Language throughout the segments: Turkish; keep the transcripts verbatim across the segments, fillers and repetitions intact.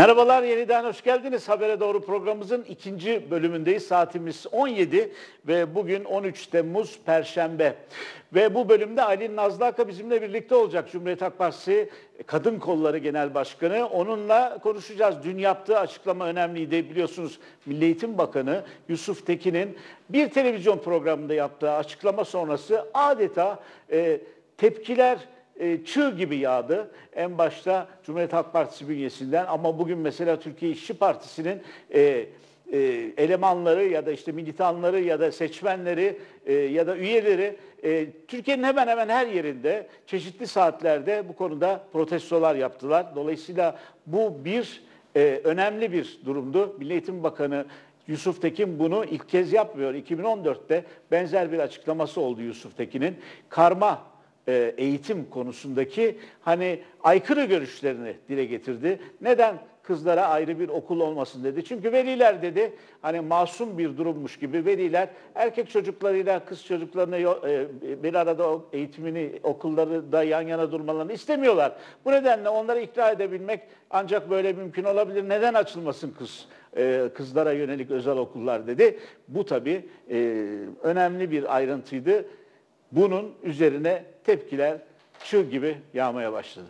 Merhabalar, yeniden hoş geldiniz. Habere Doğru programımızın ikinci bölümündeyiz. Saatimiz on yedi ve bugün on üç Temmuz Perşembe. Ve bu bölümde Aylin Nazlı Aka bizimle birlikte olacak. Cumhuriyet Halk Partisi Kadın Kolları Genel Başkanı. Onunla konuşacağız. Dün yaptığı açıklama önemliydi. Biliyorsunuz Milli Eğitim Bakanı Yusuf Tekin'in bir televizyon programında yaptığı açıklama sonrası adeta e, tepkiler E, çığ gibi yağdı. En başta Cumhuriyet Halk Partisi bünyesinden, ama bugün mesela Türkiye İşçi Partisi'nin e, e, elemanları ya da işte militanları ya da seçmenleri e, ya da üyeleri e, Türkiye'nin hemen hemen her yerinde çeşitli saatlerde bu konuda protestolar yaptılar. Dolayısıyla bu bir e, önemli bir durumdu. Milli Eğitim Bakanı Yusuf Tekin bunu ilk kez yapmıyor. iki bin on dörtte benzer bir açıklaması oldu Yusuf Tekin'in. Karma eğitim konusundaki hani aykırı görüşlerini dile getirdi. Neden kızlara ayrı bir okul olmasın dedi. Çünkü veliler dedi, hani masum bir durummuş gibi veliler erkek çocuklarıyla kız çocuklarına bir arada eğitimini, okulları da yan yana durmalarını istemiyorlar. Bu nedenle onları ikna edebilmek ancak böyle mümkün olabilir. Neden açılmasın kız kızlara yönelik özel okullar dedi. Bu tabii önemli bir ayrıntıydı. Bunun üzerine tepkiler çığ gibi yağmaya başladı.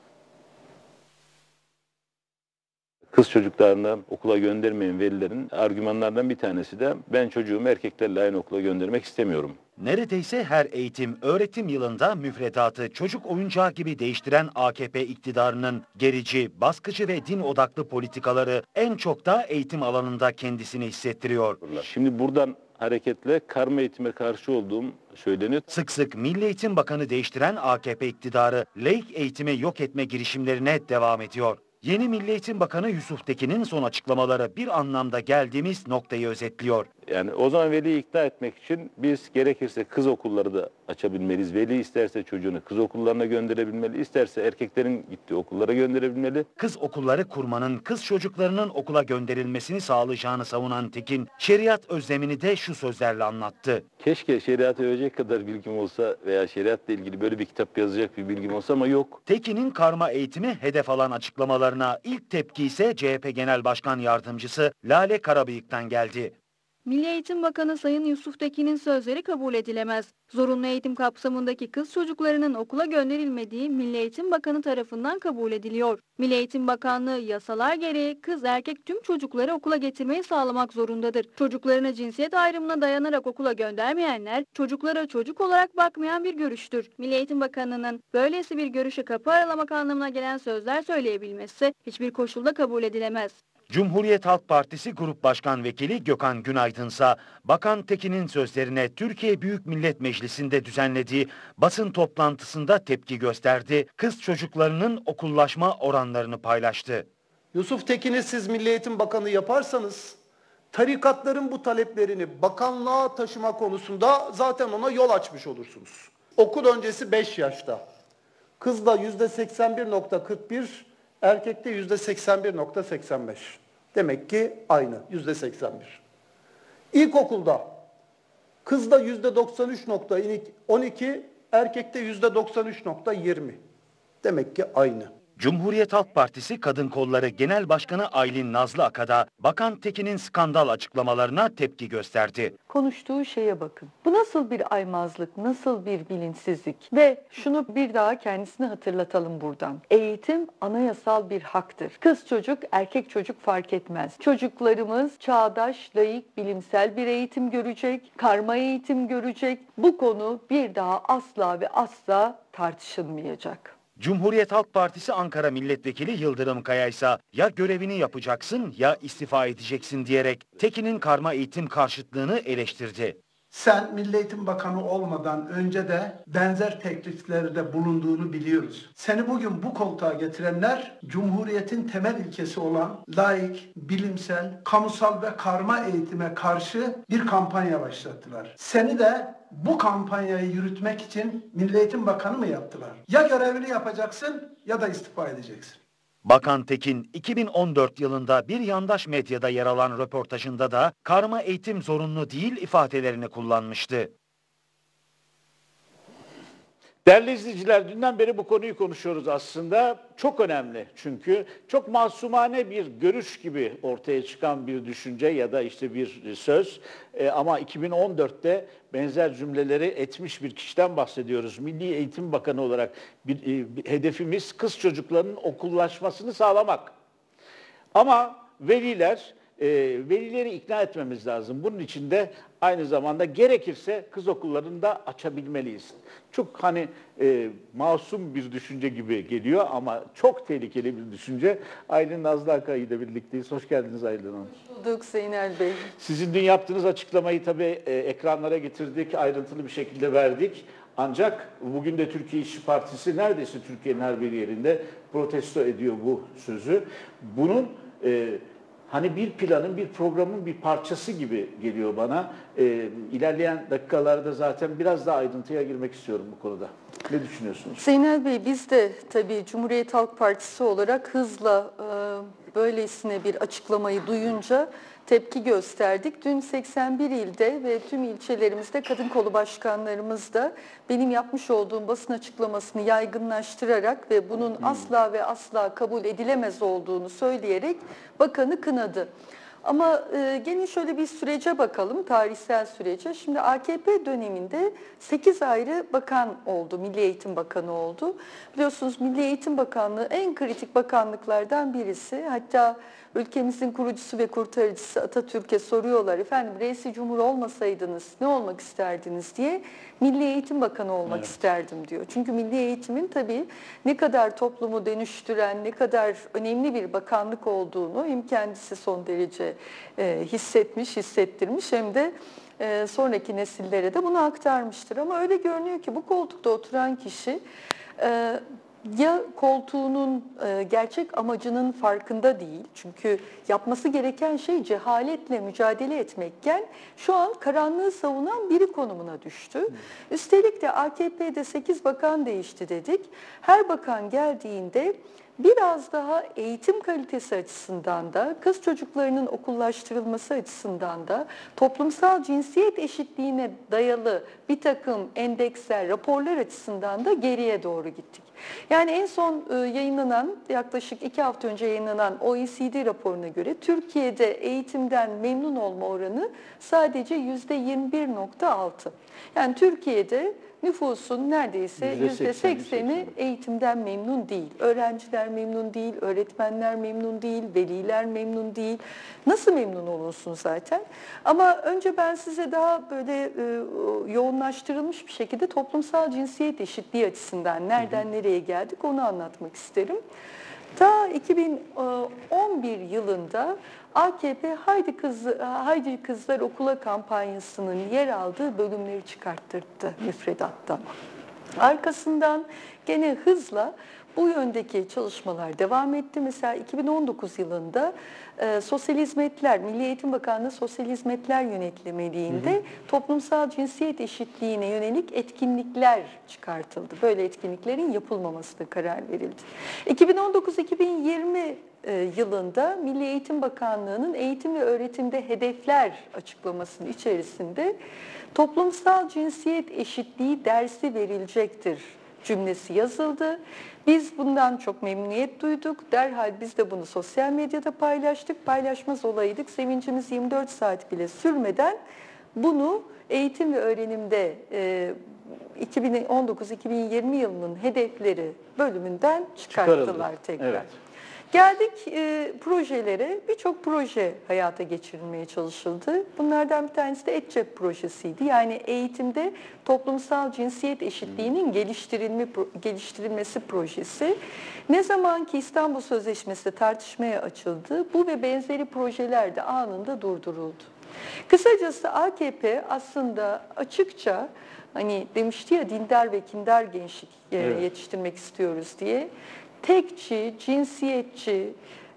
Kız çocuklarını okula göndermeyen velilerin argümanlardan bir tanesi de ben çocuğumu erkeklerle aynı okula göndermek istemiyorum. Neredeyse her eğitim, öğretim yılında müfredatı çocuk oyuncağı gibi değiştiren A K P iktidarının gerici, baskıcı ve din odaklı politikaları en çok da eğitim alanında kendisini hissettiriyor. Şimdi buradan hareketle karma eğitime karşı olduğum söyleniyor. Sık sık Milli Eğitim Bakanı değiştiren A K P iktidarı laik eğitimi yok etme girişimlerine devam ediyor. Yeni Milli Eğitim Bakanı Yusuf Tekin'in son açıklamaları bir anlamda geldiğimiz noktayı özetliyor. Yani o zaman veliyi ikna etmek için biz gerekirse kız okulları da açabilmeliyiz. Veli isterse çocuğunu kız okullarına gönderebilmeli, isterse erkeklerin gittiği okullara gönderebilmeli. Kız okulları kurmanın kız çocuklarının okula gönderilmesini sağlayacağını savunan Tekin, şeriat özlemini de şu sözlerle anlattı. Keşke şeriatı övecek kadar bilgim olsa veya şeriatla ilgili böyle bir kitap yazacak bir bilgim olsa ama yok. Tekin'in karma eğitimi hedef alan açıklamalarına ilk tepki ise C H P Genel Başkan Yardımcısı Lale Karabıyık'tan geldi. Milli Eğitim Bakanı Sayın Yusuf Tekin'in sözleri kabul edilemez. Zorunlu eğitim kapsamındaki kız çocuklarının okula gönderilmediği Milli Eğitim Bakanı tarafından kabul ediliyor. Milli Eğitim Bakanlığı yasalar gereği kız erkek tüm çocukları okula getirmeyi sağlamak zorundadır. Çocuklarını cinsiyet ayrımına dayanarak okula göndermeyenler çocuklara çocuk olarak bakmayan bir görüştür. Milli Eğitim Bakanı'nın böylesi bir görüşe kapı aralamak anlamına gelen sözler söyleyebilmesi hiçbir koşulda kabul edilemez. Cumhuriyet Halk Partisi Grup Başkan Vekili Gökhan Günaydınsa, Bakan Tekin'in sözlerine Türkiye Büyük Millet Meclisi'nde düzenlediği basın toplantısında tepki gösterdi. Kız çocuklarının okullaşma oranlarını paylaştı. Yusuf Tekin'i siz Milli Eğitim Bakanı yaparsanız, tarikatların bu taleplerini bakanlığa taşıma konusunda zaten ona yol açmış olursunuz. Okul öncesi beş yaşta. Kızda yüzde seksen bir nokta kırk bir, erkekte yüzde seksen bir nokta seksen beş. Demek ki aynı, yüzde seksen bir. İlkokulda kızda yüzde doksan üç nokta on iki, erkekte yüzde doksan üç nokta yirmi. Demek ki aynı. Cumhuriyet Halk Partisi Kadın Kolları Genel Başkanı Aylin Nazlı Aka da Bakan Tekin'in skandal açıklamalarına tepki gösterdi. Konuştuğu şeye bakın. Bu nasıl bir aymazlık, nasıl bir bilinçsizlik? Ve şunu bir daha kendisine hatırlatalım buradan. Eğitim anayasal bir haktır. Kız çocuk, erkek çocuk fark etmez. Çocuklarımız çağdaş, laik, bilimsel bir eğitim görecek, karma eğitim görecek. Bu konu bir daha asla ve asla tartışılmayacak. Cumhuriyet Halk Partisi Ankara Milletvekili Yıldırım Kaya ise ya görevini yapacaksın ya istifa edeceksin diyerek Tekin'in karma eğitim karşıtlığını eleştirdi. Sen Milli Eğitim Bakanı olmadan önce de benzer tekliflerde bulunduğunu biliyoruz. Seni bugün bu koltuğa getirenler Cumhuriyet'in temel ilkesi olan laik, bilimsel, kamusal ve karma eğitime karşı bir kampanya başlattılar. Seni de bu kampanyayı yürütmek için Milli Eğitim Bakanı mı yaptılar? Ya görevini yapacaksın ya da istifa edeceksin. Bakan Tekin iki bin on dört yılında bir yandaş medyada yer alan röportajında da karma eğitim zorunlu değil ifadelerini kullanmıştı. Değerli izleyiciler, dünden beri bu konuyu konuşuyoruz aslında. Çok önemli çünkü çok masumane bir görüş gibi ortaya çıkan bir düşünce ya da işte bir söz. E, ama iki bin on dörtte benzer cümleleri etmiş bir kişiden bahsediyoruz. Milli Eğitim Bakanı olarak bir, e, bir hedefimiz kız çocuklarının okullaşmasını sağlamak. Ama veliler, e, velileri ikna etmemiz lazım. Bunun için de aynı zamanda gerekirse kız okullarını da açabilmeliyiz. Çok hani e, masum bir düşünce gibi geliyor ama çok tehlikeli bir düşünce. Aylin Nazlı Aka ile birlikteyiz. Hoş geldiniz Aylin Hanım. Hoş bulduk Zeynel Bey. Sizin dün yaptığınız açıklamayı tabii e, ekranlara getirdik, ayrıntılı bir şekilde verdik. Ancak bugün de Türkiye İşçi Partisi neredeyse Türkiye'nin her bir yerinde protesto ediyor bu sözü. Bunun e, hani bir planın, bir programın bir parçası gibi geliyor bana. E, ilerleyen dakikalarda zaten biraz daha ayrıntıya girmek istiyorum bu konuda. Ne düşünüyorsunuz? Zeynel Bey, biz de tabii Cumhuriyet Halk Partisi olarak hızla e, böylesine bir açıklamayı duyunca tepki gösterdik. Dün seksen bir ilde ve tüm ilçelerimizde kadın kolu başkanlarımız da benim yapmış olduğum basın açıklamasını yaygınlaştırarak ve bunun hmm. asla ve asla kabul edilemez olduğunu söyleyerek bakanı kınadı. Ama e, gelin şöyle bir sürece bakalım, tarihsel sürece. Şimdi A K P döneminde sekiz ayrı bakan oldu, Milli Eğitim Bakanı oldu. Biliyorsunuz Milli Eğitim Bakanlığı en kritik bakanlıklardan birisi. Hatta ülkemizin kurucusu ve kurtarıcısı Atatürk'e soruyorlar, efendim reisi cumhur olmasaydınız ne olmak isterdiniz diye. Milli Eğitim Bakanı olmak evet. isterdim diyor. Çünkü milli eğitimin tabii ne kadar toplumu dönüştüren, ne kadar önemli bir bakanlık olduğunu hem kendisi son derece e, hissetmiş, hissettirmiş hem de e, sonraki nesillere de bunu aktarmıştır. Ama öyle görünüyor ki bu koltukta oturan kişi e, ya koltuğunun e, gerçek amacının farkında değil. Çünkü yapması gereken şey cehaletle mücadele etmekken şu an karanlığı savunan biri konumuna düştü. Hmm. Üstelik de A K P'de sekiz bakan değişti dedik. Her bakan geldiğinde biraz daha eğitim kalitesi açısından da, kız çocuklarının okullaştırılması açısından da, toplumsal cinsiyet eşitliğine dayalı bir takım endeksler, raporlar açısından da geriye doğru gittik. Yani en son yayınlanan, yaklaşık iki hafta önce yayınlanan O E C D raporuna göre Türkiye'de eğitimden memnun olma oranı sadece yüzde yirmi bir nokta altı. Yani Türkiye'de nüfusun neredeyse yüzde sekseni eğitimden memnun değil. Öğrenciler memnun değil, öğretmenler memnun değil, veliler memnun değil. Nasıl memnun olunsun zaten? Ama önce ben size daha böyle e, yoğunlaştırılmış bir şekilde toplumsal cinsiyet eşitliği açısından nereden hı hı. nereye geldik onu anlatmak isterim. Ta iki bin on bir yılında A K P Haydi, Kız, Haydi Kızlar Okula kampanyasının yer aldığı bölümleri çıkarttırdı müfredattan. Arkasından gene hızla bu yöndeki çalışmalar devam etti. Mesela iki bin on dokuz yılında e, Sosyal Hizmetler, Milli Eğitim Bakanlığı Sosyal Hizmetler Yönetmeliğinde hı hı. toplumsal cinsiyet eşitliğine yönelik etkinlikler çıkartıldı. Böyle etkinliklerin yapılmamasına karar verildi. iki bin on dokuz iki bin yirmi yılında Milli Eğitim Bakanlığı'nın eğitim ve öğretimde hedefler açıklamasının içerisinde toplumsal cinsiyet eşitliği dersi verilecektir cümlesi yazıldı. Biz bundan çok memnuniyet duyduk. Derhal biz de bunu sosyal medyada paylaştık. Paylaşmaz olaydık. Sevincimiz yirmi dört saat bile sürmeden bunu eğitim ve öğrenimde e, iki bin on dokuz iki bin yirmi yılının hedefleri bölümünden çıkarttılar Çıkarıldı. tekrar. Evet. Geldik e, projelere, birçok proje hayata geçirilmeye çalışıldı. Bunlardan bir tanesi de EdCep projesiydi. Yani eğitimde toplumsal cinsiyet eşitliğinin geliştirilme, geliştirilmesi projesi. Ne zaman ki İstanbul Sözleşmesi tartışmaya açıldı, bu ve benzeri projeler de anında durduruldu. Kısacası A K P aslında açıkça, hani demişti ya dindar ve kindar gençlik evet. yetiştirmek istiyoruz diye, tekçi, cinsiyetçi,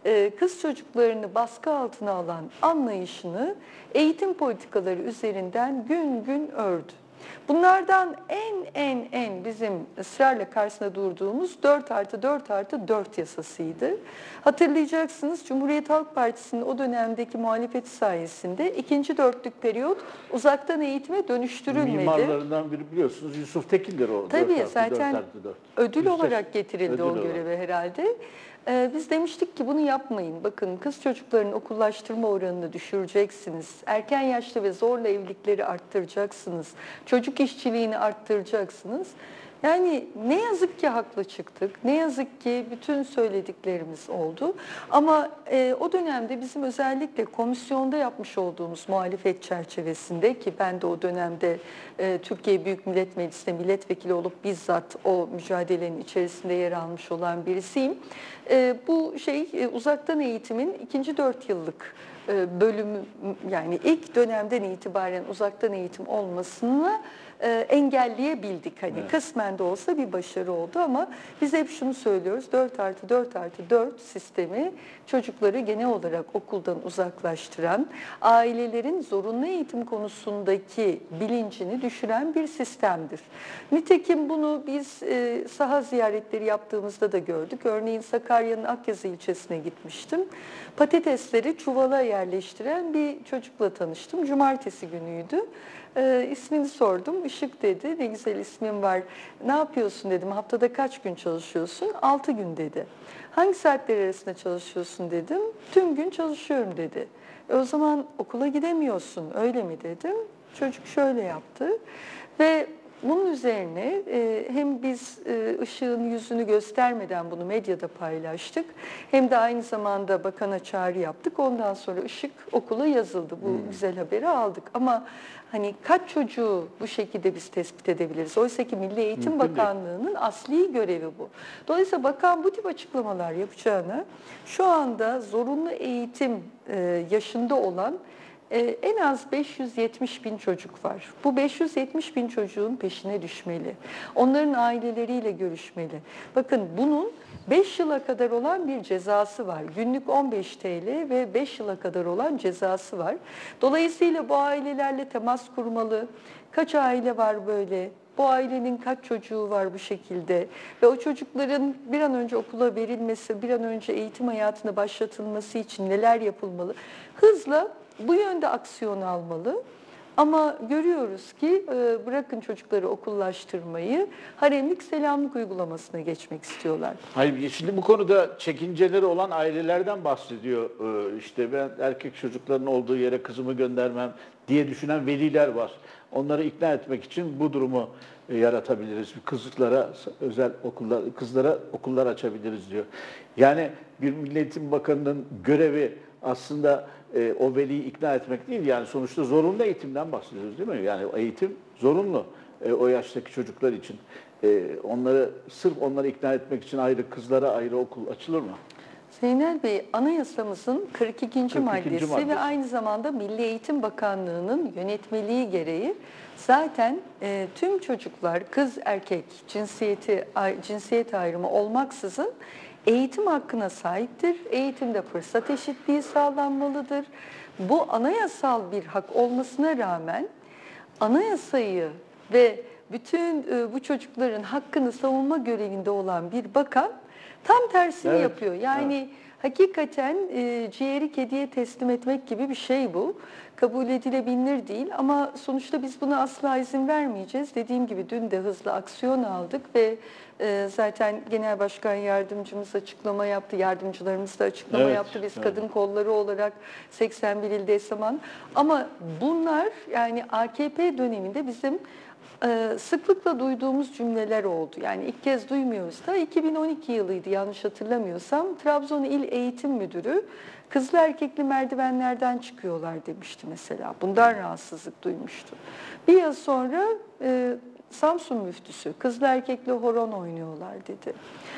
kız çocuklarını baskı altına alan anlayışını eğitim politikaları üzerinden gün gün ördü. Bunlardan en en en bizim ısrarla karşısında durduğumuz dört artı dört artı dört yasasıydı. Hatırlayacaksınız, Cumhuriyet Halk Partisi'nin o dönemdeki muhalefeti sayesinde ikinci dörtlük periyot uzaktan eğitime dönüştürülmedi. Mimarlarından biri biliyorsunuz Yusuf Tekin'dir o. Tabii dört artı zaten dört artı dört. ödül Üstelik, olarak getirildi ödül o olarak. göreve herhalde. Ee, biz demiştik ki bunu yapmayın. Bakın, kız çocuklarının okullaştırma oranını düşüreceksiniz. Erken yaşta ve zorla evlilikleri arttıracaksınız. Çocuk işçiliğini arttıracaksınız. Yani ne yazık ki haklı çıktık. Ne yazık ki bütün söylediklerimiz oldu. Ama e, o dönemde bizim özellikle komisyonda yapmış olduğumuz muhalefet çerçevesinde, ki ben de o dönemde e, Türkiye Büyük Millet Meclisi'nde milletvekili olup bizzat o mücadelenin içerisinde yer almış olan birisiyim. E, bu şey e, uzaktan eğitimin ikinci dört yıllık e, bölümü, yani ilk dönemden itibaren uzaktan eğitim olmasını e, engelleyebildik. Hani evet. Kısmen de olsa bir başarı oldu ama biz hep şunu söylüyoruz: dört artı dört artı dört sistemi çocukları genel olarak okuldan uzaklaştıran, ailelerin zorunlu eğitim konusundaki bilincini düşüren bir sistemdir. Nitekim bunu biz e, saha ziyaretleri yaptığımızda da gördük. Örneğin Sakarya'nın Akyazı ilçesine gitmiştim. Patatesleri çuvala yerleştiren bir çocukla tanıştım. Cumartesi günüydü. E, ismini sordum. Işık dedi. Ne güzel ismin var. Ne yapıyorsun dedim. Haftada kaç gün çalışıyorsun? altı gün dedi. Hangi saatler arasında çalışıyorsun dedim. Tüm gün çalışıyorum dedi. E, o zaman okula gidemiyorsun, öyle mi dedim. Çocuk şöyle yaptı ve bunun üzerine e, hem biz e, Işık'ın yüzünü göstermeden bunu medyada paylaştık, hem de aynı zamanda bakana çağrı yaptık. Ondan sonra Işık okula yazıldı. Bu hmm. güzel haberi aldık. Ama hani kaç çocuğu bu şekilde biz tespit edebiliriz? Oysa ki Milli Eğitim Mümkün Bakanlığı'nın değil. asli görevi bu. Dolayısıyla bakan bu tip açıklamalar yapacağına şu anda zorunlu eğitim e, yaşında olan en az beş yüz yetmiş bin çocuk var. Bu beş yüz yetmiş bin çocuğun peşine düşmeli. Onların aileleriyle görüşmeli. Bakın, bunun beş yıla kadar olan bir cezası var. Günlük on beş TL ve beş yıla kadar olan cezası var. Dolayısıyla bu ailelerle temas kurmalı. Kaç aile var böyle? Bu ailenin kaç çocuğu var bu şekilde? Ve o çocukların bir an önce okula verilmesi, bir an önce eğitim hayatına başlatılması için neler yapılmalı? Hızla bu yönde aksiyon almalı. Ama görüyoruz ki bırakın çocukları okullaştırmayı, haremlik selamlık uygulamasına geçmek istiyorlar. Hayır, şimdi bu konuda çekinceleri olan ailelerden bahsediyor. İşte ben erkek çocukların olduğu yere kızımı göndermem diye düşünen veliler var. Onları ikna etmek için bu durumu yaratabiliriz. Kızlara özel okullar, kızlara okullar açabiliriz diyor. Yani bir Milli Eğitim Bakanı'nın görevi aslında e, o veliyi ikna etmek değil. Yani sonuçta zorunlu eğitimden bahsediyoruz, değil mi? Yani eğitim zorunlu e, o yaştaki çocuklar için. E, onları sırf onları ikna etmek için ayrı, kızlara ayrı okul açılır mı? Zeynel Bey, anayasamızın kırk ikinci maddesi, maddesi ve aynı zamanda Milli Eğitim Bakanlığı'nın yönetmeliği gereği zaten e, tüm çocuklar kız erkek cinsiyeti cinsiyet ayrımı olmaksızın eğitim hakkına sahiptir. Eğitimde fırsat eşitliği sağlanmalıdır. Bu anayasal bir hak olmasına rağmen anayasayı ve bütün e, bu çocukların hakkını savunma görevinde olan bir bakan tam tersini evet. yapıyor. Yani evet. hakikaten e, ciğeri kediye teslim etmek gibi bir şey bu. Kabul edilebilir değil ama sonuçta biz buna asla izin vermeyeceğiz. Dediğim gibi dün de hızlı aksiyon aldık ve e, zaten Genel Başkan Yardımcımız açıklama yaptı. Yardımcılarımız da açıklama evet, yaptı. Biz evet. kadın kolları olarak seksen bir ilde esaman. Ama bunlar yani A K P döneminde bizim Ee, sıklıkla duyduğumuz cümleler oldu. Yani ilk kez duymuyoruz da iki bin on iki yılıydı yanlış hatırlamıyorsam. Trabzon İl Eğitim Müdürü kızlı erkekli merdivenlerden çıkıyorlar demişti mesela. Bundan rahatsızlık duymuştu. Bir yıl sonra e, Samsun müftüsü kızlı erkekli horon oynuyorlar dedi.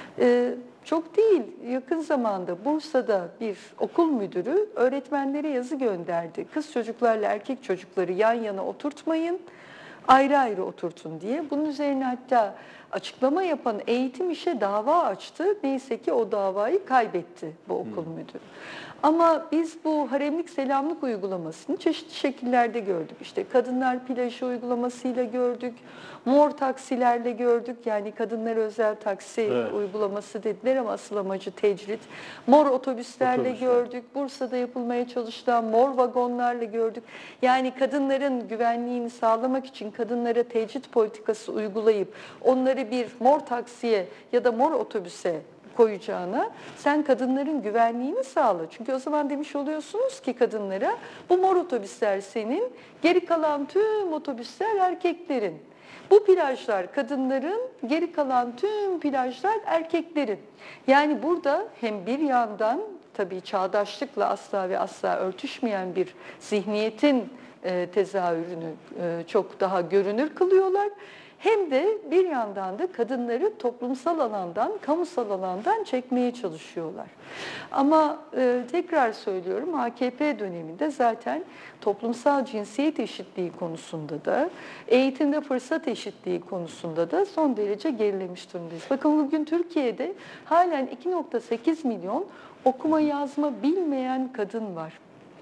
E, çok değil, yakın zamanda Bursa'da bir okul müdürü öğretmenlere yazı gönderdi. Kız çocuklarla erkek çocukları yan yana oturtmayın, ayrı ayrı oturtun diye. Bunun üzerine hatta açıklama yapan Eğitim İş'e dava açtı. Neyse ki o davayı kaybetti bu okul hmm. müdürü. Ama biz bu haremlik selamlık uygulamasını çeşitli şekillerde gördük. İşte kadınlar plajı uygulamasıyla gördük, mor taksilerle gördük. Yani kadınlara özel taksi evet. uygulaması dediler ama asıl amacı tecrit. Mor otobüslerle Otobüsler. gördük, Bursa'da yapılmaya çalışılan mor vagonlarla gördük. Yani kadınların güvenliğini sağlamak için kadınlara tecrit politikası uygulayıp onları bir mor taksiye ya da mor otobüse koyacağına sen kadınların güvenliğini sağla. Çünkü o zaman demiş oluyorsunuz ki kadınlara bu mor otobüsler senin, geri kalan tüm otobüsler erkeklerin. Bu plajlar kadınların, geri kalan tüm plajlar erkeklerin. Yani burada hem bir yandan tabii çağdaşlıkla asla ve asla örtüşmeyen bir zihniyetin e, tezahürünü e, çok daha görünür kılıyorlar. Hem de bir yandan da kadınları toplumsal alandan, kamusal alandan çekmeye çalışıyorlar. Ama e, tekrar söylüyorum A K P döneminde zaten toplumsal cinsiyet eşitliği konusunda da, eğitimde fırsat eşitliği konusunda da son derece gerilemiş durumdayız. Bakın bugün Türkiye'de halen iki nokta sekiz milyon okuma yazma bilmeyen kadın var.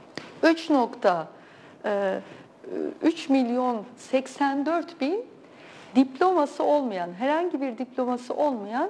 üç milyon seksen dört bin diploması olmayan, herhangi bir diploması olmayan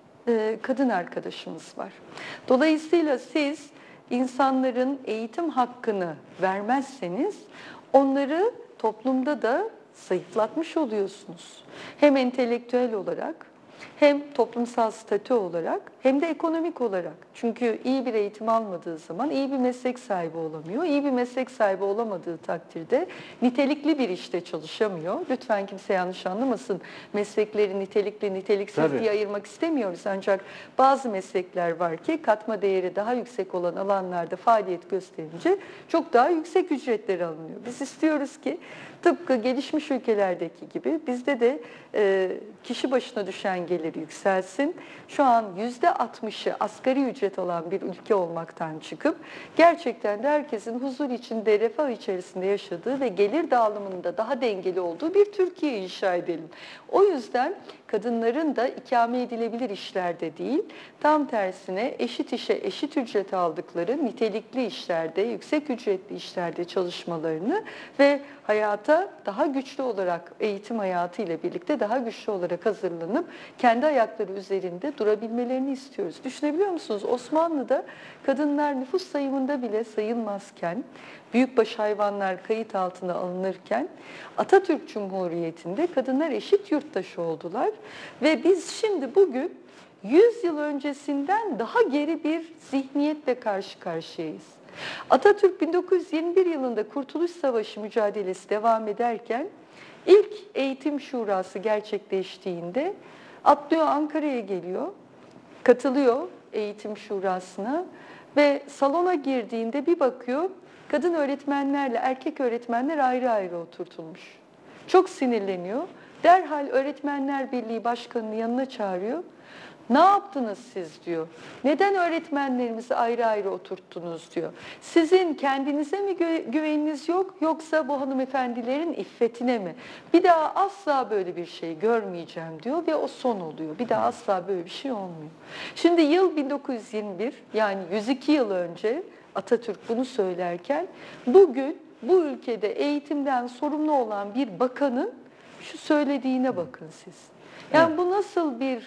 e, kadın arkadaşımız var. Dolayısıyla siz insanların eğitim hakkını vermezseniz onları toplumda da zayıflatmış oluyorsunuz. Hem entelektüel olarak, hem toplumsal statü olarak, hem de ekonomik olarak. Çünkü iyi bir eğitim almadığı zaman iyi bir meslek sahibi olamıyor. İyi bir meslek sahibi olamadığı takdirde nitelikli bir işte çalışamıyor. Lütfen kimse yanlış anlamasın. Meslekleri nitelikli, niteliksiz Tabii. diye ayırmak istemiyoruz. Ancak bazı meslekler var ki katma değeri daha yüksek olan alanlarda faaliyet gösterince çok daha yüksek ücretler alınıyor. Biz istiyoruz ki tıpkı gelişmiş ülkelerdeki gibi bizde de e, kişi başına düşen gelir yükselsin. Şu an yüzde altmışı asgari ücret olan bir ülke olmaktan çıkıp gerçekten de herkesin huzur içinde, refah içerisinde yaşadığı ve gelir dağılımında daha dengeli olduğu bir Türkiye inşa edelim. O yüzden kadınların da ikame edilebilir işlerde değil, tam tersine eşit işe eşit ücret aldıkları nitelikli işlerde, yüksek ücretli işlerde çalışmalarını ve hayata daha güçlü olarak, eğitim hayatı ile birlikte daha güçlü olarak hazırlanıp kendi ayakları üzerinde durabilmelerini istiyoruz. Düşünebiliyor musunuz? Osmanlı'da kadınlar nüfus sayımında bile sayılmazken, büyükbaş hayvanlar kayıt altına alınırken Atatürk Cumhuriyeti'nde kadınlar eşit yurttaş oldular ve biz şimdi bugün yüz yıl öncesinden daha geri bir zihniyetle karşı karşıyayız. Atatürk bin dokuz yüz yirmi bir yılında Kurtuluş Savaşı mücadelesi devam ederken ilk eğitim şurası gerçekleştiğinde atlıyor Ankara'ya geliyor, katılıyor eğitim şurasına ve salona girdiğinde bir bakıyor kadın öğretmenlerle erkek öğretmenler ayrı ayrı oturtulmuş. Çok sinirleniyor. Derhal Öğretmenler Birliği Başkanı'nın yanına çağırıyor. Ne yaptınız siz diyor. Neden öğretmenlerimizi ayrı ayrı oturttunuz diyor. Sizin kendinize mi gü- güveniniz yok yoksa bu hanımefendilerin iffetine mi? Bir daha asla böyle bir şey görmeyeceğim diyor ve o son oluyor. Bir daha asla böyle bir şey olmuyor. Şimdi yıl bin dokuz yüz yirmi bir yani yüz iki yıl önce Atatürk bunu söylerken bugün bu ülkede eğitimden sorumlu olan bir bakanın şu söylediğine bakın siz. Yani evet. Bu nasıl bir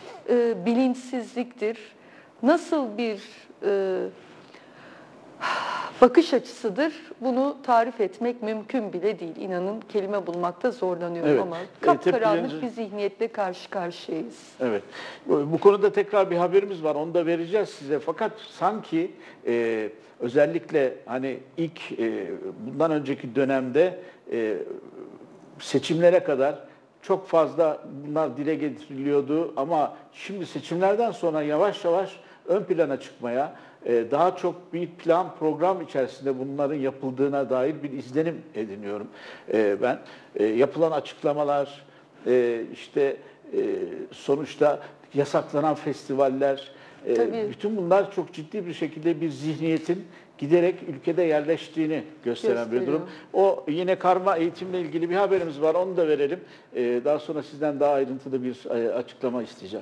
e, bilinçsizliktir, nasıl bir e, bakış açısıdır bunu tarif etmek mümkün bile değil. İnanın kelime bulmakta zorlanıyorum evet. Ama kapkaranlık evet, bir zihniyetle karşı karşıyayız. Evet. Bu konuda tekrar bir haberimiz var. Onu da vereceğiz size. Fakat sanki e, özellikle hani ilk e, bundan önceki dönemde e, seçimlere kadar çok fazla bunlar dile getiriliyordu ama şimdi seçimlerden sonra yavaş yavaş ön plana çıkmaya, daha çok bir plan program içerisinde bunların yapıldığına dair bir izlenim ediniyorum ben. Yapılan açıklamalar, işte sonuçta yasaklanan festivaller, E, Tabii. bütün bunlar çok ciddi bir şekilde bir zihniyetin giderek ülkede yerleştiğini gösteren bir durum. O yine karma eğitimle ilgili bir haberimiz var. Onu da verelim. E, daha sonra sizden daha ayrıntılı bir e, açıklama isteyeceğim.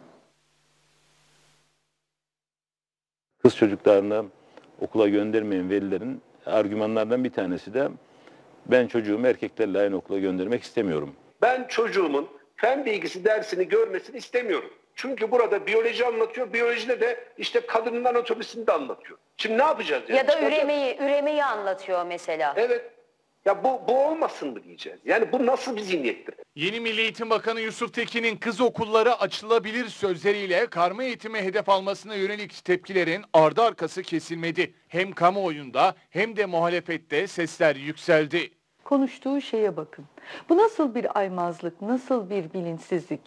Kız çocuklarını okula göndermeyen velilerin argümanlardan bir tanesi de ben çocuğumu erkeklerle aynı okula göndermek istemiyorum. Ben çocuğumun fen bilgisi dersini görmesini istemiyorum. Çünkü burada biyoloji anlatıyor, biyolojide de işte kadının anatomisini de anlatıyor. Şimdi ne yapacağız? Yani? Ya da Çıkacağız. üremeyi, üremeyi anlatıyor mesela. Evet. Ya bu, bu olmasın mı diyeceğiz? Yani bu nasıl bir zihniyettir? Yeni Milli Eğitim Bakanı Yusuf Tekin'in kız okulları açılabilir sözleriyle karma eğitime hedef almasına yönelik tepkilerin ardı arkası kesilmedi. Hem kamuoyunda hem de muhalefette sesler yükseldi. Konuştuğu şeye bakın. Bu nasıl bir aymazlık, nasıl bir bilinçsizlik?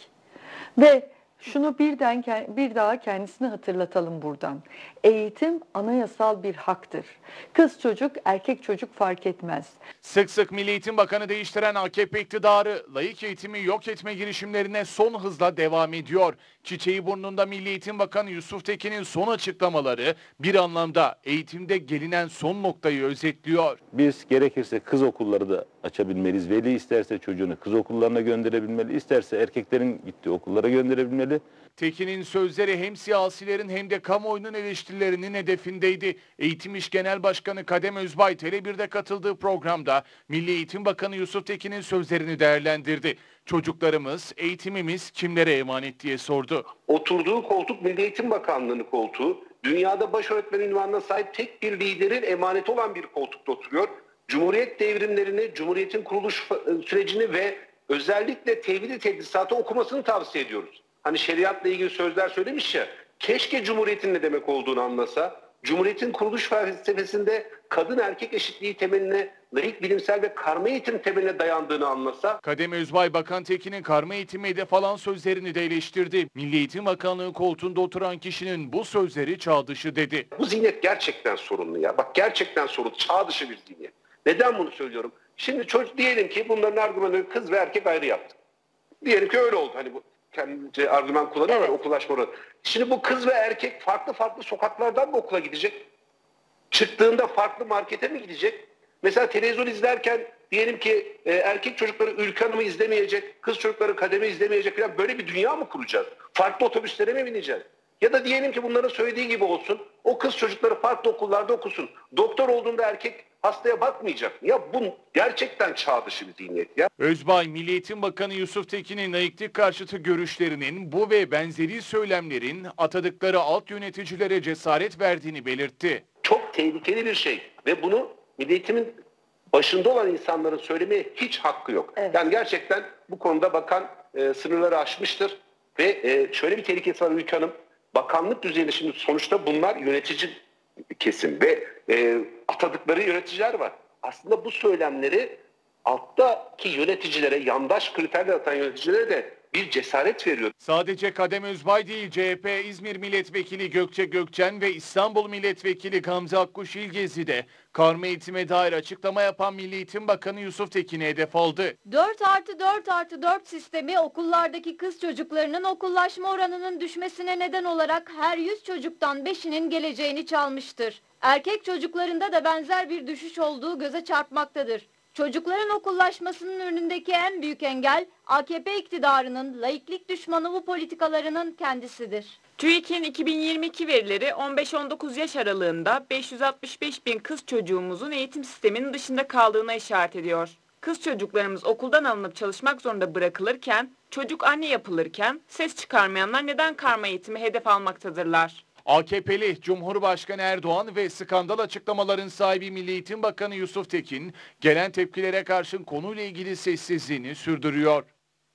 Ve şunu birden bir daha kendisine hatırlatalım buradan. Eğitim anayasal bir haktır. Kız çocuk, erkek çocuk fark etmez. Sık sık Milli Eğitim Bakanı değiştiren A K P iktidarı laik eğitimi yok etme girişimlerine son hızla devam ediyor. Çiçeği burnunda Milli Eğitim Bakanı Yusuf Tekin'in son açıklamaları bir anlamda eğitimde gelinen son noktayı özetliyor. Biz gerekirse kız okulları da açabilmeliyiz. Veli isterse çocuğunu kız okullarına gönderebilmeli, isterse erkeklerin gittiği okullara gönderebilmeli. Tekin'in sözleri hem siyasilerin hem de kamuoyunun eleştirilerinin hedefindeydi. Eğitim İş Genel Başkanı Kadem Özbay Tele bir'de katıldığı programda Milli Eğitim Bakanı Yusuf Tekin'in sözlerini değerlendirdi. Çocuklarımız, eğitimimiz kimlere emanet diye sordu. Oturduğu koltuk Milli Eğitim Bakanlığı'nın koltuğu. Dünyada baş öğretmen ünvanına sahip tek bir liderin emaneti olan bir koltukta oturuyor. Cumhuriyet devrimlerini, Cumhuriyet'in kuruluş sürecini ve özellikle tevhid-i tedrisatı okumasını tavsiye ediyoruz. Hani şeriatla ilgili sözler söylemiş ya, keşke Cumhuriyet'in ne demek olduğunu anlasa, Cumhuriyet'in kuruluş felsefesinde kadın erkek eşitliği temeline, laik bilimsel ve karma eğitim temeline dayandığını anlasa. Kadem Özbay, Bakan Tekin'in karma eğitime hedef alan sözlerini de eleştirdi. Milli Eğitim Bakanlığı koltuğunda oturan kişinin bu sözleri çağ dışı dedi. Bu zihniyet gerçekten sorunlu ya. Bak gerçekten sorunlu, çağ dışı bir zihniyet. Neden bunu söylüyorum? Şimdi çocuk diyelim ki bunların argümanı kız ve erkek ayrı yaptı. Diyelim ki öyle oldu. Hani bu kendince argüman kullanıyorlar, evet. Okullaşma oranı. Şimdi bu kız ve erkek farklı farklı sokaklardan mı okula gidecek? Çıktığında farklı markete mi gidecek? Mesela televizyon izlerken diyelim ki e, erkek çocukları Ülke Hanım'ı izlemeyecek, kız çocukları Kadem'i izlemeyecek falan, böyle bir dünya mı kuracağız? Farklı otobüslere mi bineceğiz? Ya da diyelim ki bunların söylediği gibi olsun, o kız çocukları farklı okullarda okusun. Doktor olduğunda erkek hastaya bakmayacak. Ya bu gerçekten çağ dışı bir zihniyet ya. Özbay, Milli Eğitim Bakanı Yusuf Tekin'in laiklik karşıtı görüşlerinin bu ve benzeri söylemlerin atadıkları alt yöneticilere cesaret verdiğini belirtti. Çok tehlikeli bir şey ve bunu Milli Eğitim'in başında olan insanların söylemeye hiç hakkı yok. Evet. Yani gerçekten bu konuda bakan e, sınırları aşmıştır ve e, şöyle bir tehlikesi var Ülke Hanım. Bakanlık düzeyinde şimdi sonuçta bunlar yönetici kesim ve e, atadıkları yöneticiler var. Aslında bu söylemleri alttaki yöneticilere, yandaş kriterle atan yöneticilere de bir cesaret veriyor. Sadece Kadem Özbay değil, C H P İzmir Milletvekili Gökçe Gökçen ve İstanbul Milletvekili Gamze Akkuş İlgezi de karma eğitime dair açıklama yapan Milli Eğitim Bakanı Yusuf Tekin'e hedef aldı. dört artı dört artı dört sistemi okullardaki kız çocuklarının okullaşma oranının düşmesine neden olarak her yüz çocuktan beşinin geleceğini çalmıştır. Erkek çocuklarında da benzer bir düşüş olduğu göze çarpmaktadır. Çocukların okullaşmasının önündeki en büyük engel A K P iktidarının laiklik düşmanı bu politikalarının kendisidir. TÜİK'in iki bin yirmi iki verileri on beş on dokuz yaş aralığında beş yüz altmış beş bin kız çocuğumuzun eğitim sisteminin dışında kaldığına işaret ediyor. Kız çocuklarımız okuldan alınıp çalışmak zorunda bırakılırken, çocuk anne yapılırken ses çıkarmayanlar neden karma eğitimi hedef almaktadırlar? A K P'li Cumhurbaşkanı Erdoğan ve skandal açıklamaların sahibi Milli Eğitim Bakanı Yusuf Tekin, gelen tepkilere karşın konuyla ilgili sessizliğini sürdürüyor.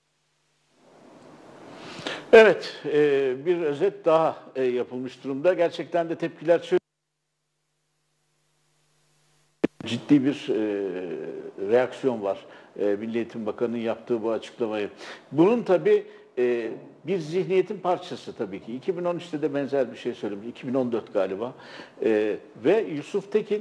Evet, e, bir özet daha e, yapılmış durumda. Gerçekten de tepkiler şöyle. Ciddi bir e, reaksiyon var e, Milli Eğitim Bakanı'nın yaptığı bu açıklamayı. Bunun tabii e, bir zihniyetin parçası tabii ki. iki bin on üçte de benzer bir şey söylemiş. iki bin on dört galiba. E, ve Yusuf Tekin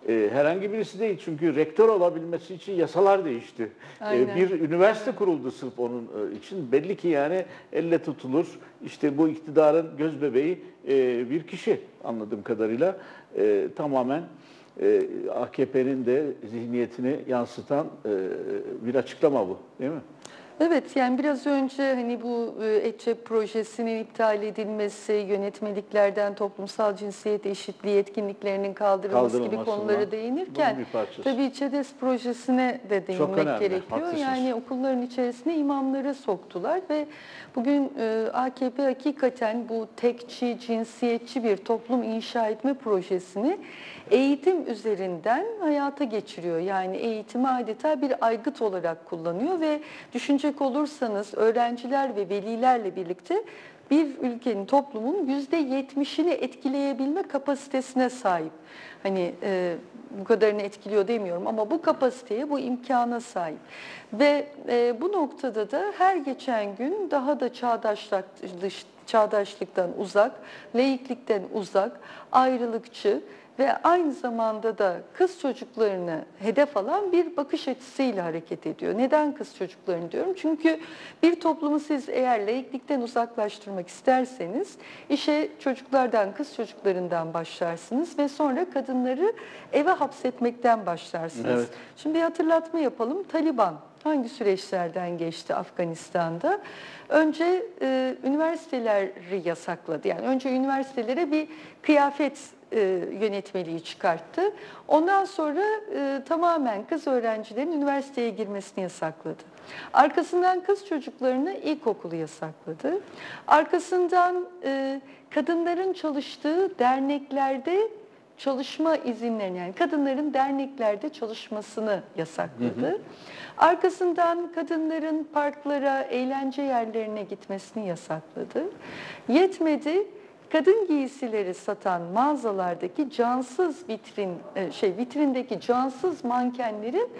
E, herhangi birisi değil çünkü rektör olabilmesi için yasalar değişti. E, bir üniversite kuruldu sırf onun e, için. Belli ki yani elle tutulur. İşte bu iktidarın gözbebeği e, bir kişi anladığım kadarıyla e, tamamen e, A K P'nin de zihniyetini yansıtan e, bir açıklama bu, değil mi? Evet, yani biraz önce hani bu EDCEP projesinin iptal edilmesi, yönetmeliklerden toplumsal cinsiyet eşitliği etkinliklerinin kaldırılması gibi konulara değinirken tabii ÇEDES projesine de değinmek gerekiyor. Haklısınız. Yani okulların içerisine imamları soktular ve bugün A K P hakikaten bu tekçi, cinsiyetçi bir toplum inşa etme projesini eğitim üzerinden hayata geçiriyor. Yani eğitimi adeta bir aygıt olarak kullanıyor ve düşünecek olursanız öğrenciler ve velilerle birlikte bir ülkenin, toplumun yüzde yetmişini etkileyebilme kapasitesine sahip. Hani e, bu kadarını etkiliyor demiyorum ama bu kapasiteye, bu imkana sahip. Ve e, bu noktada da her geçen gün daha da çağdaşlık, çağdaşlıktan uzak, laiklikten uzak, ayrılıkçı ve aynı zamanda da kız çocuklarını hedef alan bir bakış açısıyla hareket ediyor. Neden kız çocuklarını diyorum? Çünkü bir toplumu siz eğer laiklikten uzaklaştırmak isterseniz işe çocuklardan, kız çocuklarından başlarsınız ve sonra kadınları eve hapsetmekten başlarsınız. Evet. Şimdi bir hatırlatma yapalım. Taliban hangi süreçlerden geçti Afganistan'da? Önce e, üniversiteleri yasakladı. Yani önce üniversitelere bir kıyafet e, yönetmeliği çıkarttı. Ondan sonra e, tamamen kız öğrencilerin üniversiteye girmesini yasakladı. Arkasından kız çocuklarını ilkokulu yasakladı. Arkasından e, kadınların çalıştığı derneklerde çalışma izinlerini, yani kadınların derneklerde çalışmasını yasakladı. Hı hı. Arkasından kadınların parklara, eğlence yerlerine gitmesini yasakladı. Yetmedi, kadın giysileri satan mağazalardaki cansız vitrin, şey vitrindeki cansız mankenlerin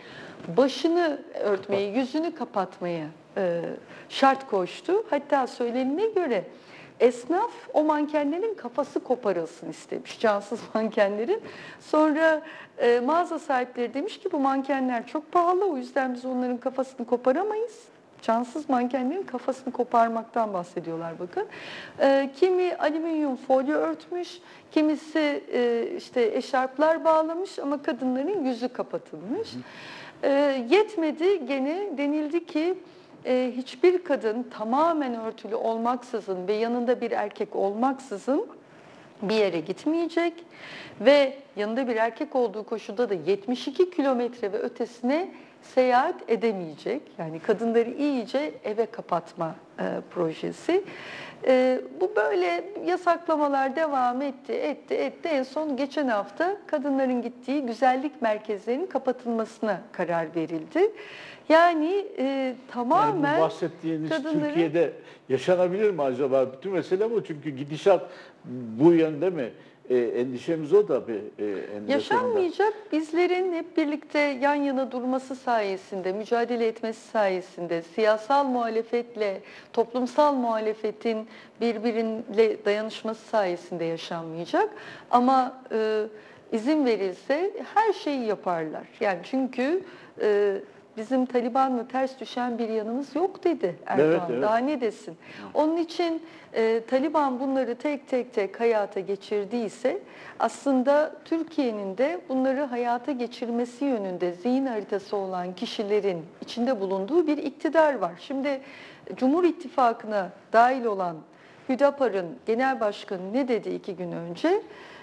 başını örtmeyi, yüzünü kapatmayı şart koştu. Hatta söylenene göre esnaf o mankenlerin kafası koparılsın istemiş, cansız mankenlerin. Sonra e, mağaza sahipleri demiş ki bu mankenler çok pahalı, o yüzden biz onların kafasını koparamayız. Cansız mankenlerin kafasını koparmaktan bahsediyorlar bakın. E, kimi alüminyum folyo örtmüş, kimisi e, işte eşarplar bağlamış ama kadınların yüzü kapatılmış. E, yetmedi, gene denildi ki Ee, hiçbir kadın tamamen örtülü olmaksızın ve yanında bir erkek olmaksızın bir yere gitmeyecek ve yanında bir erkek olduğu koşulda da yetmiş iki kilometre ve ötesine seyahat edemeyecek. Yani kadınları iyice eve kapatma e, projesi. E, bu böyle yasaklamalar devam etti, etti, etti. En son geçen hafta kadınların gittiği güzellik merkezlerinin kapatılmasına karar verildi. Yani e, tamamen yani bu bahsettiğiniz kadınların... Türkiye'de yaşanabilir mi acaba? Bütün mesele bu. Çünkü gidişat bu yönde mi? E, endişemiz o da bir e, endişe. Yaşanmayacak. Bizlerin hep birlikte yan yana durması sayesinde, mücadele etmesi sayesinde, siyasal muhalefetle, toplumsal muhalefetin birbiriyle dayanışması sayesinde yaşanmayacak. Ama e, izin verilse her şeyi yaparlar. Yani çünkü e, bizim Taliban'la ters düşen bir yanımız yok dedi Erdoğan. Evet, evet. Daha ne desin? Onun için e, Taliban bunları tek tek tek hayata geçirdiyse aslında Türkiye'nin de bunları hayata geçirmesi yönünde zihin haritası olan kişilerin içinde bulunduğu bir iktidar var. Şimdi Cumhur İttifakı'na dahil olan Hüdapar'ın genel başkanı ne dedi iki gün önce?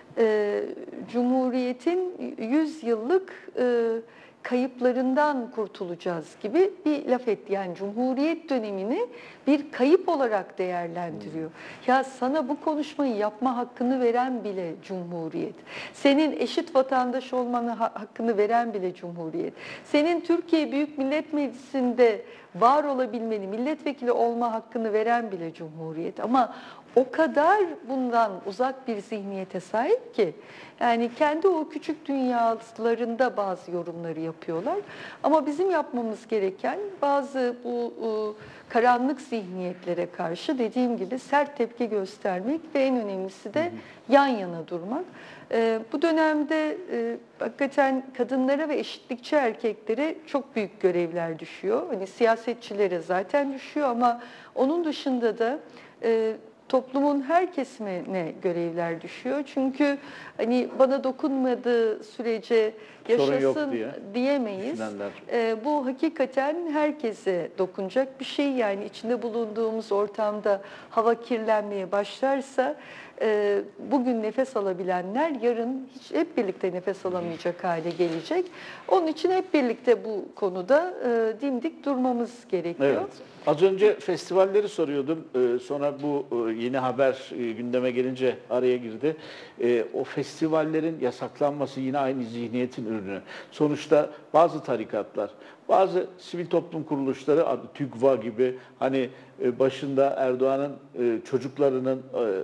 E, Cumhuriyet'in yüz yıllık e, kayıplarından kurtulacağız gibi bir laf etti. Yani Cumhuriyet dönemini bir kayıp olarak değerlendiriyor. Ya sana bu konuşmayı yapma hakkını veren bile Cumhuriyet. Senin eşit vatandaş olmanı hakkını veren bile Cumhuriyet. Senin Türkiye Büyük Millet Meclisi'nde var olabilmeni, milletvekili olma hakkını veren bile Cumhuriyet. Ama o kadar bundan uzak bir zihniyete sahip ki yani kendi o küçük dünyalarında bazı yorumları yapıyorlar. Ama bizim yapmamız gereken bazı bu e, karanlık zihniyetlere karşı dediğim gibi sert tepki göstermek ve en önemlisi de yan yana durmak. E, bu dönemde e, hakikaten kadınlara ve eşitlikçi erkeklere çok büyük görevler düşüyor. Hani siyasetçilere zaten düşüyor ama onun dışında da e, toplumun her kesimine görevler düşüyor. Çünkü hani bana dokunmadığı sürece yaşasın diye. diyemeyiz. E, bu hakikaten herkese dokunacak bir şey. Yani içinde bulunduğumuz ortamda hava kirlenmeye başlarsa e, bugün nefes alabilenler yarın hiç hep birlikte nefes alamayacak hale gelecek. Onun için hep birlikte bu konuda e, dimdik durmamız gerekiyor. Evet. Az önce festivalleri soruyordum. Ee, sonra bu e, yeni haber e, gündeme gelince araya girdi. E, o festivallerin yasaklanması yine aynı zihniyetin ürünü. Sonuçta bazı tarikatlar, bazı sivil toplum kuruluşları, adı TÜGVA gibi hani e, başında Erdoğan'ın e, çocuklarının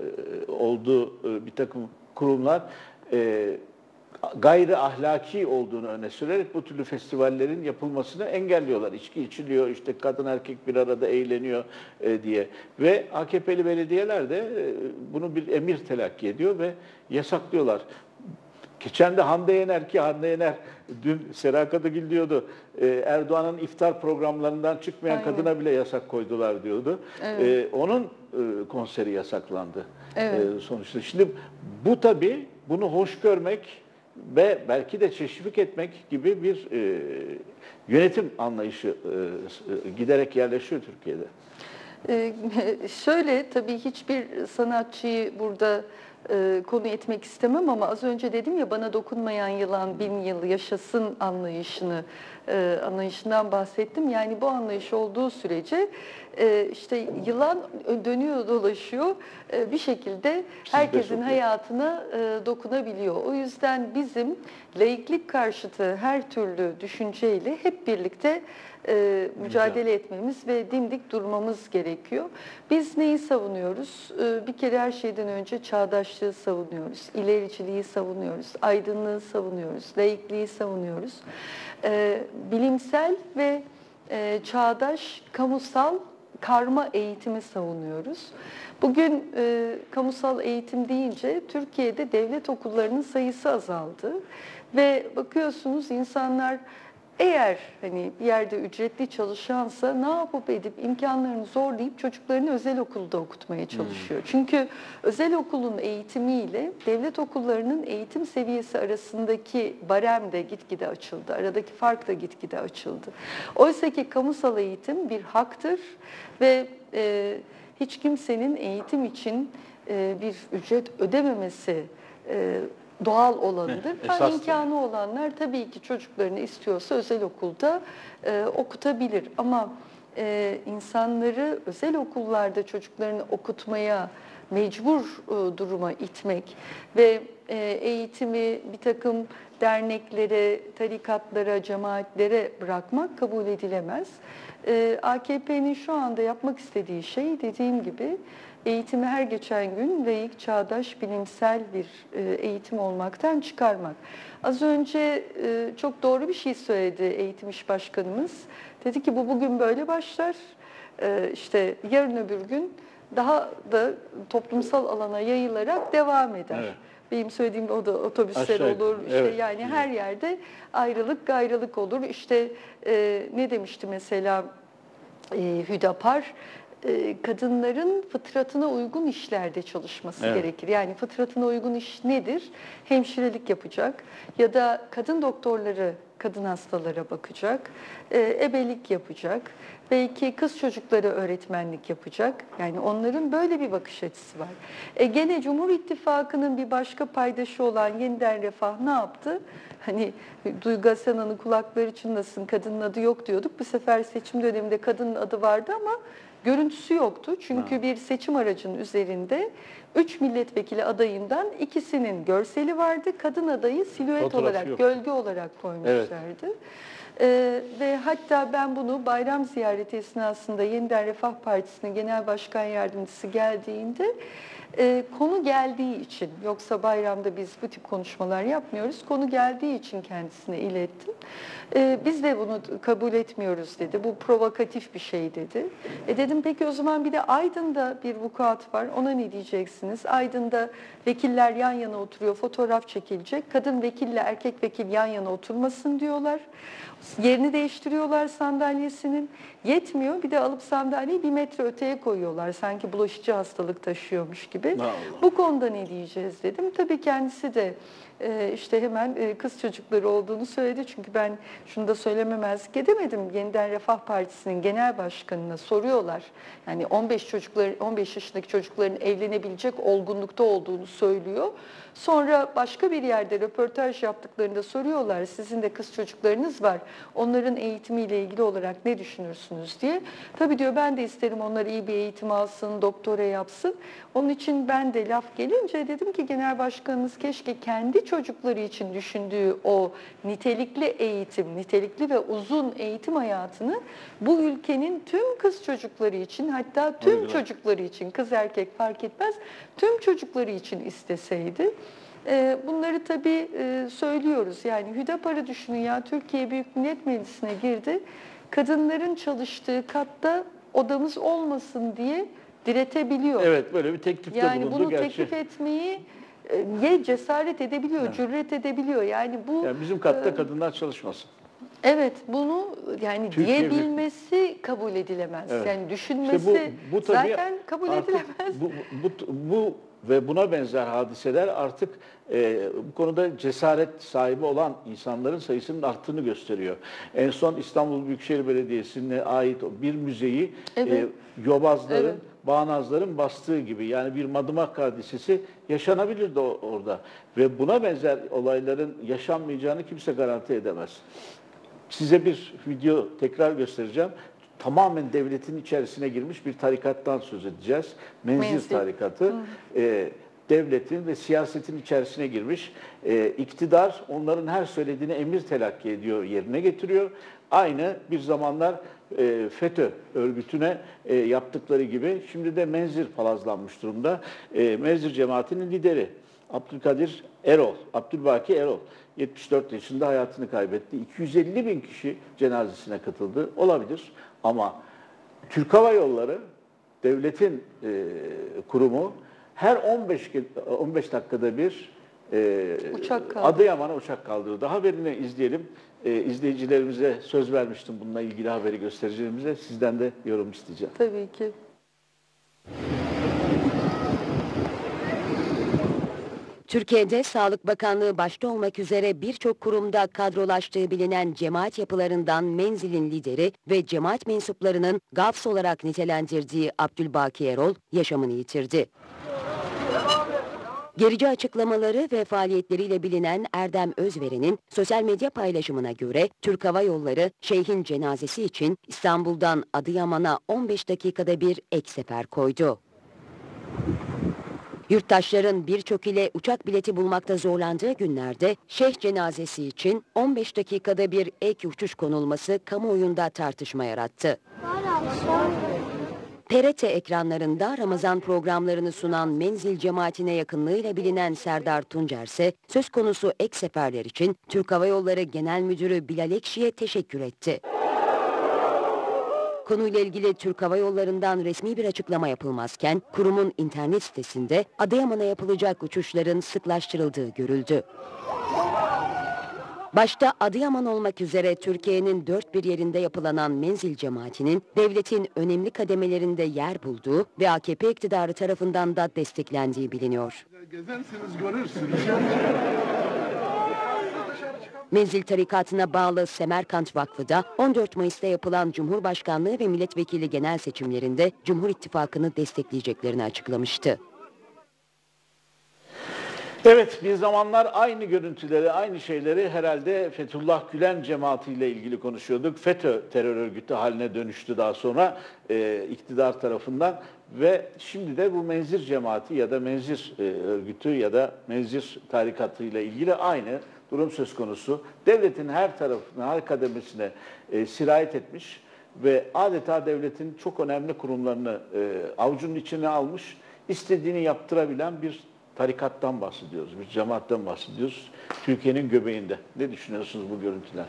e, olduğu e, bir takım kurumlar e, gayri ahlaki olduğunu öne sürerek bu türlü festivallerin yapılmasını engelliyorlar. İçki içiliyor, işte kadın erkek bir arada eğleniyor e, diye. Ve A K P'li belediyeler de e, bunu bir emir telakki ediyor ve yasaklıyorlar. Geçen de Hande Yener ki Hande Yener dün Sera Kadıgil diyordu. E, Erdoğan'ın iftar programlarından çıkmayan Aynen. kadına bile yasak koydular diyordu. Evet. E, onun e, konseri yasaklandı evet. e, sonuçta. Şimdi bu tabii bunu hoş görmek ve belki de teşvik etmek gibi bir e, yönetim anlayışı e, giderek yerleşiyor Türkiye'de. Ee, şöyle tabii hiçbir sanatçıyı burada e, konu etmek istemem ama az önce dedim ya bana dokunmayan yılan bin yıl yaşasın anlayışını e, anlayışından bahsettim. Yani bu anlayış olduğu sürece e, işte yılan dönüyor dolaşıyor e, bir şekilde herkesin hayatına e, dokunabiliyor. O yüzden bizim laiklik karşıtı her türlü düşünceyle hep birlikte e, mücadele etmemiz ve dimdik durmamız gerekiyor. Biz neyi savunuyoruz? E, bir kere her şeyden önce çağdaşlığı savunuyoruz, ilericiliği savunuyoruz, aydınlığı savunuyoruz, laikliği savunuyoruz. E, bilimsel ve e, çağdaş kamusal karma eğitimi savunuyoruz. Bugün e, kamusal eğitim deyince Türkiye'de devlet okullarının sayısı azaldı ve bakıyorsunuz insanlar eğer hani bir yerde ücretli çalışansa ne yapıp edip imkanlarını zorlayıp çocuklarını özel okulda okutmaya çalışıyor. Hmm. Çünkü özel okulun eğitimiyle devlet okullarının eğitim seviyesi arasındaki barem de gitgide açıldı. Aradaki fark da gitgide açıldı. Oysa ki kamusal eğitim bir haktır ve e, hiç kimsenin eğitim için e, bir ücret ödememesi e, doğal olanıdır. Ha, imkanı olanlar tabii ki çocuklarını istiyorsa özel okulda e, okutabilir. Ama e, insanları özel okullarda çocuklarını okutmaya mecbur e, duruma itmek ve e, eğitimi bir takım derneklere, tarikatlara, cemaatlere bırakmak kabul edilemez. E, A K P'nin şu anda yapmak istediği şey dediğim gibi eğitimi her geçen gün laik, çağdaş, bilimsel bir eğitim olmaktan çıkarmak. Az önce çok doğru bir şey söyledi Eğitim İş Başkanımız. Dedi ki bu bugün böyle başlar. İşte yarın öbür gün daha da toplumsal alana yayılarak devam eder. Evet. Benim söylediğim o da otobüsler Aşağı, olur. İşte evet. Yani her yerde ayrılık gayrılık olur. İşte e, ne demişti mesela e, Hüdapar? Kadınların fıtratına uygun işlerde çalışması evet. gerekir. Yani fıtratına uygun iş nedir? Hemşirelik yapacak ya da kadın doktorları kadın hastalara bakacak, ebelik yapacak, belki kız çocukları öğretmenlik yapacak. Yani onların böyle bir bakış açısı var. E gene Cumhur İttifakı'nın bir başka paydaşı olan Yeniden Refah ne yaptı? Hani Duygu Asena'nın kulakları çınlasın, kadının adı yok diyorduk. Bu sefer seçim döneminde kadının adı vardı ama görüntüsü yoktu. Çünkü ha. bir seçim aracının üzerinde Üç milletvekili adayından ikisinin görseli vardı. Kadın adayı silüet Fotoğrafı olarak, yok. gölge olarak koymuşlardı. Ee, ve hatta ben bunu bayram ziyareti esnasında Yeniden Refah Partisi'nin Genel Başkan Yardımcısı geldiğinde e, konu geldiği için, yoksa bayramda biz bu tip konuşmalar yapmıyoruz, konu geldiği için kendisine ilettim. E, biz de bunu kabul etmiyoruz dedi, bu provokatif bir şey dedi. E dedim peki o zaman bir de Aydın'da bir vukuat var, ona ne diyeceksiniz? Aydın'da vekiller yan yana oturuyor, fotoğraf çekilecek, kadın vekille erkek vekil yan yana oturmasın diyorlar. Yerini değiştiriyorlar sandalyesinin. Yetmiyor, bir de alıp sandalyeyi bir metre öteye koyuyorlar. Sanki bulaşıcı hastalık taşıyormuş gibi. Allah. Bu konuda ne diyeceğiz dedim. Tabii kendisi de e, işte hemen e, kız çocukları olduğunu söyledi. Çünkü ben şunu da söylememezlik edemedim. Yeniden Refah Partisi'nin genel başkanına soruyorlar. Yani on beş çocuklar, on beş yaşındaki çocukların evlenebilecek olgunlukta olduğunu söylüyor. Sonra başka bir yerde röportaj yaptıklarında soruyorlar, sizin de kız çocuklarınız var, onların eğitimiyle ilgili olarak ne düşünürsünüz diye. Tabii diyor, ben de isterim onlar iyi bir eğitim alsın, doktora yapsın. Onun için ben de laf gelince dedim ki genel başkanınız keşke kendi çocukları için düşündüğü o nitelikli eğitim, nitelikli ve uzun eğitim hayatını bu ülkenin tüm kız çocukları için, hatta tüm Öyle. çocukları için, kız erkek fark etmez, tüm çocukları için isteseydi. Bunları tabii söylüyoruz. Yani Hüdapar'ı düşünün ya, Türkiye Büyük Millet Meclisi'ne girdi. Kadınların çalıştığı katta odamız olmasın diye diretebiliyor. Evet, böyle bir teklifte yani bulundu bunu gerçi. teklif etmeyi ye cesaret edebiliyor, evet. Cüret edebiliyor. Yani bu yani bizim katta e, kadınlar çalışmasın. Evet, bunu yani Türkiye diyebilmesi bir... kabul edilemez. Evet. Yani düşünmesi İşte bu, bu tabii zaten kabul edilemez. Bu, bu, bu ve buna benzer hadiseler artık e, bu konuda cesaret sahibi olan insanların sayısının arttığını gösteriyor. En son İstanbul Büyükşehir Belediyesi'ne ait bir müzeyi evet. e, yobazların, evet. bağnazların bastığı gibi, yani bir madımak hadisesi yaşanabilirdi orada. Ve buna benzer olayların yaşanmayacağını kimse garanti edemez. Size bir video tekrar göstereceğim. Tamamen devletin içerisine girmiş bir tarikattan söz edeceğiz. Menzil, Menzil. tarikatı. E, devletin ve siyasetin içerisine girmiş. E, iktidar onların her söylediğini emir telakki ediyor, yerine getiriyor. Aynı bir zamanlar e, FETÖ örgütüne e, yaptıkları gibi şimdi de Menzil palazlanmış durumda. E, Menzil cemaatinin lideri Abdülkadir Erol, Abdülbaki Erol. yetmiş dört yaşında hayatını kaybetti. iki yüz elli bin kişi cenazesine katıldı. Olabilir ama Türk Hava Yolları, devletin e, kurumu, her on beş on beş dakikada bir e, uçak Adıyaman'a uçak kaldırdı. Haberini izleyelim. E, izleyicilerimize söz vermiştim bununla ilgili haberi göstereceğimize. Sizden de yorum isteyeceğim. Tabii ki. Türkiye'de Sağlık Bakanlığı başta olmak üzere birçok kurumda kadrolaştığı bilinen cemaat yapılarından Menzil'in lideri ve cemaat mensuplarının gavs olarak nitelendirdiği Abdülbaki Erol yaşamını yitirdi. Gerici açıklamaları ve faaliyetleriyle bilinen Erdem Özveren'in sosyal medya paylaşımına göre Türk Hava Yolları Şeyh'in cenazesi için İstanbul'dan Adıyaman'a on beş dakikada bir ek sefer koydu. Yurttaşların birçok ile uçak bileti bulmakta zorlandığı günlerde Şeyh cenazesi için on beş dakikada bir ek uçuş konulması kamuoyunda tartışma yarattı. T R T ekranlarında Ramazan programlarını sunan Menzil cemaatine yakınlığıyla bilinen Serdar Tuncer ise söz konusu ek seferler için Türk Hava Yolları Genel Müdürü Bilal Ekşi'ye teşekkür etti. Konuyla ilgili Türk Hava Yolları'ndan resmi bir açıklama yapılmazken kurumun internet sitesinde Adıyaman'a yapılacak uçuşların sıklaştırıldığı görüldü. Başta Adıyaman olmak üzere Türkiye'nin dört bir yerinde yapılanan Menzil cemaatinin devletin önemli kademelerinde yer bulduğu ve A K P iktidarı tarafından da desteklendiği biliniyor. Gezersiniz, görürsünüz. Menzil tarikatına bağlı Semerkant Vakfı da on dört Mayıs'ta yapılan Cumhurbaşkanlığı ve milletvekili genel seçimlerinde Cumhur İttifakı'nı destekleyeceklerini açıklamıştı. Evet, bir zamanlar aynı görüntüleri, aynı şeyleri herhalde Fethullah Gülen cemaatiyle ilgili konuşuyorduk. FETÖ terör örgütü haline dönüştü daha sonra e, iktidar tarafından ve şimdi de bu menzir cemaati ya da menzir e, örgütü ya da menzir tarikatıyla ilgili aynı durum söz konusu. Devletin her tarafına, her kademesine e, sirayet etmiş ve adeta devletin çok önemli kurumlarını e, avucunun içine almış, istediğini yaptırabilen bir tarikattan bahsediyoruz, bir cemaatten bahsediyoruz. Türkiye'nin göbeğinde. Ne düşünüyorsunuz bu görüntüler?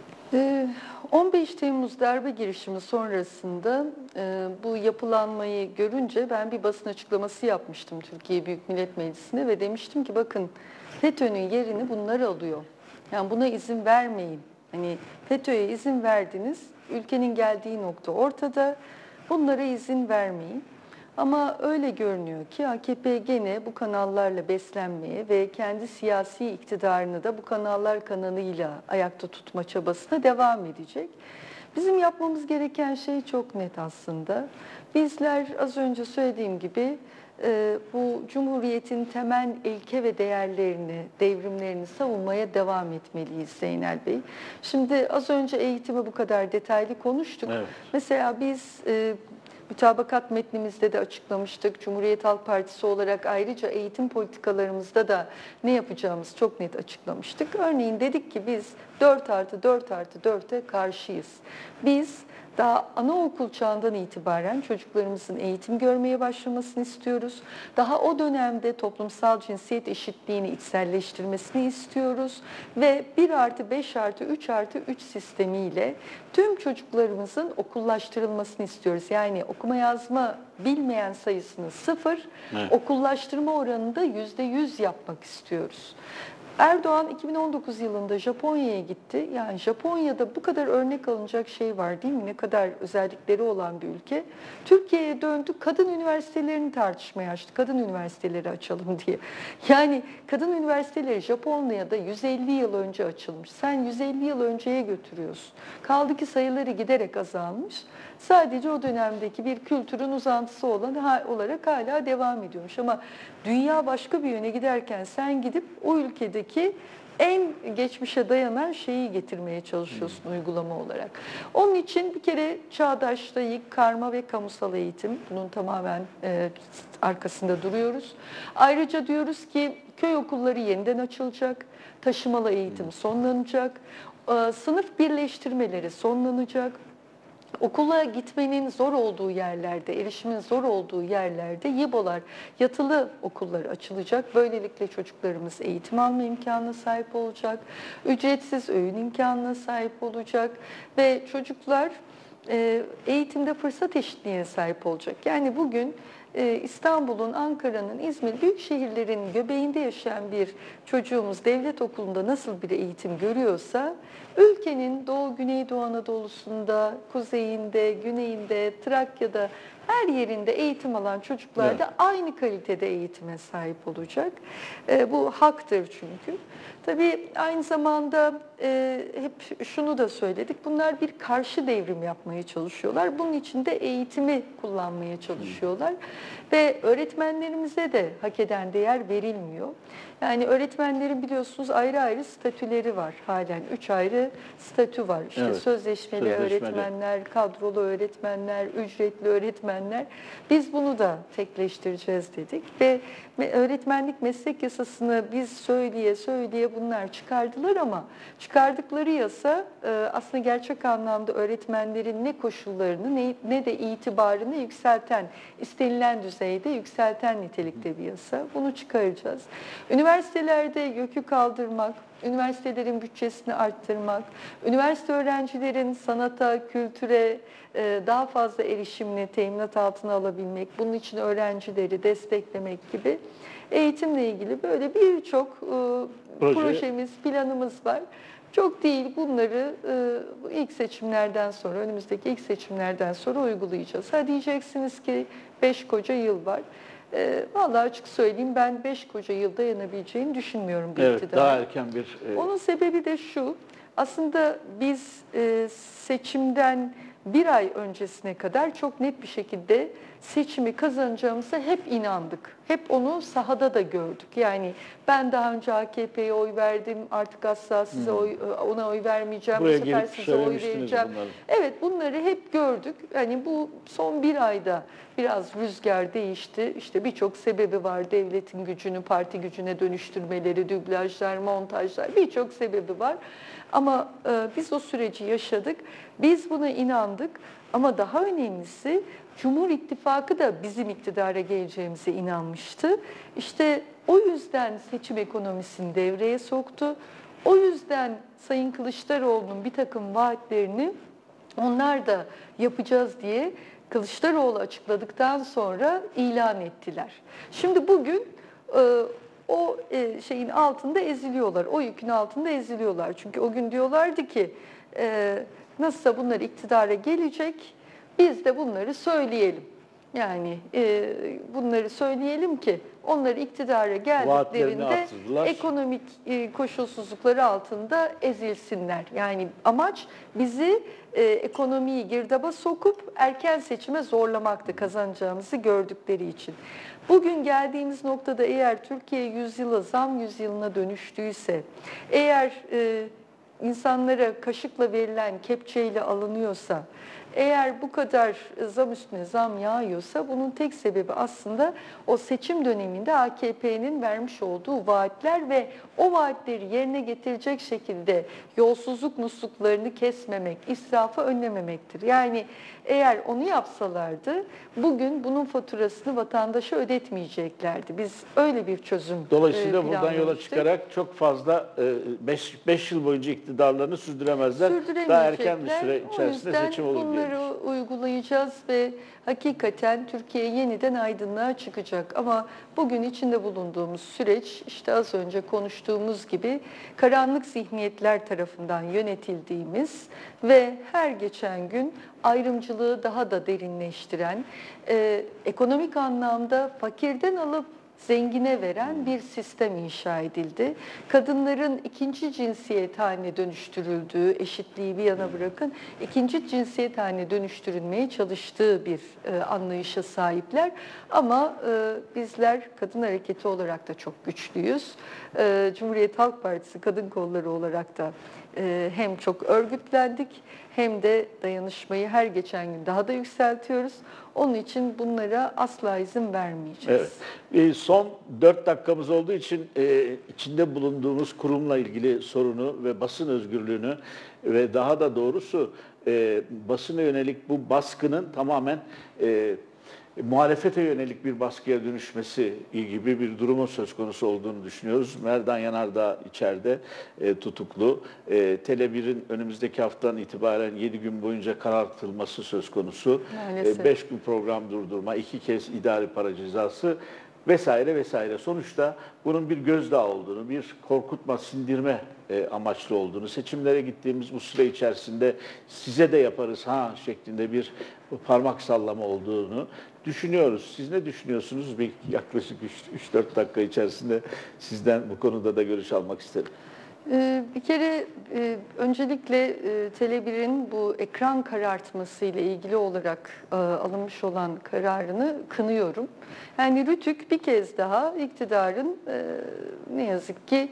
on beş Temmuz darbe girişimi sonrasında bu yapılanmayı görünce ben bir basın açıklaması yapmıştım Türkiye Büyük Millet Meclisi'ne ve demiştim ki bakın FETÖ'nün yerini bunlar alıyor. Yani buna izin vermeyin. Hani FETÖ'ye izin verdiniz, ülkenin geldiği nokta ortada. Bunlara izin vermeyin. Ama öyle görünüyor ki A K P gene bu kanallarla beslenmeye ve kendi siyasi iktidarını da bu kanallar kanalıyla ayakta tutma çabasına devam edecek. Bizim yapmamız gereken şey çok net aslında. Bizler az önce söylediğim gibi bu Cumhuriyet'in temel ilke ve değerlerini, devrimlerini savunmaya devam etmeliyiz Zeynel Bey. Şimdi az önce eğitimi bu kadar detaylı konuştuk. Evet. Mesela biz mütabakat metnimizde de açıklamıştık. Cumhuriyet Halk Partisi olarak ayrıca eğitim politikalarımızda da ne yapacağımızı çok net açıklamıştık. Örneğin dedik ki biz dört artı dört artı dört'e karşıyız. Biz daha anaokul çağından itibaren çocuklarımızın eğitim görmeye başlamasını istiyoruz. Daha o dönemde toplumsal cinsiyet eşitliğini içselleştirmesini istiyoruz. Ve bir artı beş artı üç artı üç sistemiyle tüm çocuklarımızın okullaştırılmasını istiyoruz. Yani okuma yazma bilmeyen sayısını sıfır, evet. Okullaştırma oranını da yüzde yüz yapmak istiyoruz. Erdoğan iki bin on dokuz yılında Japonya'ya gitti. Yani Japonya'da bu kadar örnek alınacak şey var değil mi? Ne kadar özellikleri olan bir ülke. Türkiye'ye döndü, kadın üniversitelerini tartışmaya açtı. Kadın üniversiteleri açalım diye. Yani kadın üniversiteleri Japonya'da yüz elli yıl önce açılmış. Sen yüz elli yıl önceye götürüyorsun. Kaldı ki sayıları giderek azalmış. Sadece o dönemdeki bir kültürün uzantısı olan olarak hala devam ediyormuş. Ama dünya başka bir yöne giderken sen gidip o ülkedeki en geçmişe dayanan şeyi getirmeye çalışıyorsun hmm. uygulama olarak. Onun için bir kere çağdaş, layık, karma ve kamusal eğitim, bunun tamamen e, arkasında duruyoruz. Ayrıca diyoruz ki köy okulları yeniden açılacak, taşımalı eğitim hmm. sonlanacak, e, sınıf birleştirmeleri sonlanacak. Okula gitmenin zor olduğu yerlerde, erişimin zor olduğu yerlerde YİBO'lar, yatılı okullar açılacak. Böylelikle çocuklarımız eğitim alma imkanına sahip olacak. Ücretsiz öğün imkanına sahip olacak. Ve çocuklar eğitimde fırsat eşitliğine sahip olacak. Yani bugün İstanbul'un, Ankara'nın, İzmir, büyük şehirlerin göbeğinde yaşayan bir çocuğumuz devlet okulunda nasıl bir eğitim görüyorsa, ülkenin Doğu, Güneydoğu Anadolu'sunda, kuzeyinde, güneyinde, Trakya'da her yerinde eğitim alan çocuklar da evet. aynı kalitede eğitime sahip olacak. E, bu haktır çünkü. Tabii aynı zamanda e, hep şunu da söyledik. Bunlar bir karşı devrim yapmaya çalışıyorlar. Bunun için de eğitimi kullanmaya çalışıyorlar. Ve öğretmenlerimize de hak eden değer verilmiyor. Yani öğretmenlerin biliyorsunuz ayrı ayrı statüleri var halen. Üç ayrı statü var. İşte evet. sözleşmeli, sözleşmeli öğretmenler, kadrolu öğretmenler, ücretli öğretmenler. Biz bunu da tekleştireceğiz dedik. Ve öğretmenlik meslek yasasını biz söyleye söyleye bunlar çıkardılar ama çıkardıkları yasa aslında gerçek anlamda öğretmenlerin ne koşullarını ne, ne de itibarını yükselten, istenilen düzeyde yükselten nitelikte bir yasa. Bunu çıkaracağız. Üniversitelerde yükü kaldırmak, üniversitelerin bütçesini arttırmak, üniversite öğrencilerin sanata, kültüre daha fazla erişimini teminat altına alabilmek, bunun için öğrencileri desteklemek gibi eğitimle ilgili böyle birçok Proje. projemiz, planımız var. Çok değil, bunları ilk seçimlerden sonra, önümüzdeki ilk seçimlerden sonra uygulayacağız. Ha diyeceksiniz ki beş koca yıl var. E, vallahi açık söyleyeyim, ben beş koca yıl dayanabileceğini düşünmüyorum bir evet, iktidara. Daha erken bir... E... Onun sebebi de şu, aslında biz e, seçimden bir ay öncesine kadar çok net bir şekilde seçimi kazanacağımıza hep inandık. Hep onu sahada da gördük. Yani ben daha önce A K P'ye oy verdim, artık asla size oy, ona oy vermeyeceğim, Buraya bu sefer gelip size oy söylemiştiniz vereceğim. bunları. Evet, bunları hep gördük. Yani bu son bir ayda biraz rüzgar değişti. İşte birçok sebebi var. Devletin gücünü parti gücüne dönüştürmeleri, dublajlar, montajlar, birçok sebebi var. Ama e, biz o süreci yaşadık. Biz buna inandık. Ama daha önemlisi Cumhur İttifakı da bizim iktidara geleceğimize inanmıştı. İşte o yüzden seçim ekonomisini devreye soktu. O yüzden Sayın Kılıçdaroğlu'nun bir takım vaatlerini onlar da yapacağız diye Kılıçdaroğlu açıkladıktan sonra ilan ettiler. Şimdi bugün e, o e, şeyin altında eziliyorlar, o yükün altında eziliyorlar. Çünkü o gün diyorlardı ki e, nasılsa bunlar iktidara gelecek, biz de bunları söyleyelim. Yani e, bunları söyleyelim ki onlar iktidara geldiklerinde ekonomik e, koşulsuzlukları altında ezilsinler. Yani amaç bizi e, ekonomiyi girdaba sokup erken seçime zorlamaktı, kazanacağımızı gördükleri için. Bugün geldiğimiz noktada eğer Türkiye yüzyıla, zam yüzyılına dönüştüyse, eğer e, insanlara kaşıkla verilen kepçeyle alınıyorsa, eğer bu kadar zam üstüne zam yağıyorsa bunun tek sebebi aslında o seçim döneminde A K P'nin vermiş olduğu vaatler ve o vaatleri yerine getirecek şekilde yolsuzluk musluklarını kesmemek, israfı önlememektir. Yani eğer onu yapsalardı bugün bunun faturasını vatandaşa ödetmeyeceklerdi. Biz öyle bir çözüm Dolayısıyla e, buradan yola çıkarak çok fazla beş yıl boyunca iktidarlarını sürdüremezler. Daha erken bir süre içerisinde seçim olur diye. Bunları uygulayacağız ve hakikaten Türkiye yeniden aydınlığa çıkacak. Ama bugün içinde bulunduğumuz süreç işte az önce konuştuğumuz gibi karanlık zihniyetler tarafından yönetildiğimiz ve her geçen gün ayrımcılığı daha da derinleştiren, e, ekonomik anlamda fakirden alıp zengine veren bir sistem inşa edildi. Kadınların ikinci cinsiyet haline dönüştürüldüğü, eşitliği bir yana bırakın, ikinci cinsiyet haline dönüştürülmeye çalıştığı bir e, anlayışa sahipler. Ama e, bizler kadın hareketi olarak da çok güçlüyüz. E, Cumhuriyet Halk Partisi kadın kolları olarak da e, hem çok örgütlendik hem de dayanışmayı her geçen gün daha da yükseltiyoruz. Onun için bunlara asla izin vermeyeceğiz. Evet. E, son dört dakikamız olduğu için e, içinde bulunduğumuz kurumla ilgili sorunu ve basın özgürlüğünü ve daha da doğrusu e, basına yönelik bu baskının tamamen e, muhalefete yönelik bir baskıya dönüşmesi gibi bir durumun söz konusu olduğunu düşünüyoruz. Merdan Yanardağ içeride e, tutuklu. E, Tele bir'in önümüzdeki haftadan itibaren yedi gün boyunca karartılması söz konusu. beş gün program durdurma, iki kez idari para cezası vesaire vesaire. Sonuçta bunun bir gözdağı olduğunu, bir korkutma, sindirme e, amaçlı olduğunu, seçimlere gittiğimiz bu süre içerisinde size de yaparız ha şeklinde bir parmak sallama olduğunu düşünüyoruz. Siz ne düşünüyorsunuz? Bir yaklaşık üç dört dakika içerisinde sizden bu konuda da görüş almak isterim. Bir kere öncelikle Tele bir'in bu ekran karartması ile ilgili olarak alınmış olan kararını kınıyorum. Yani Rütük bir kez daha iktidarın ne yazık ki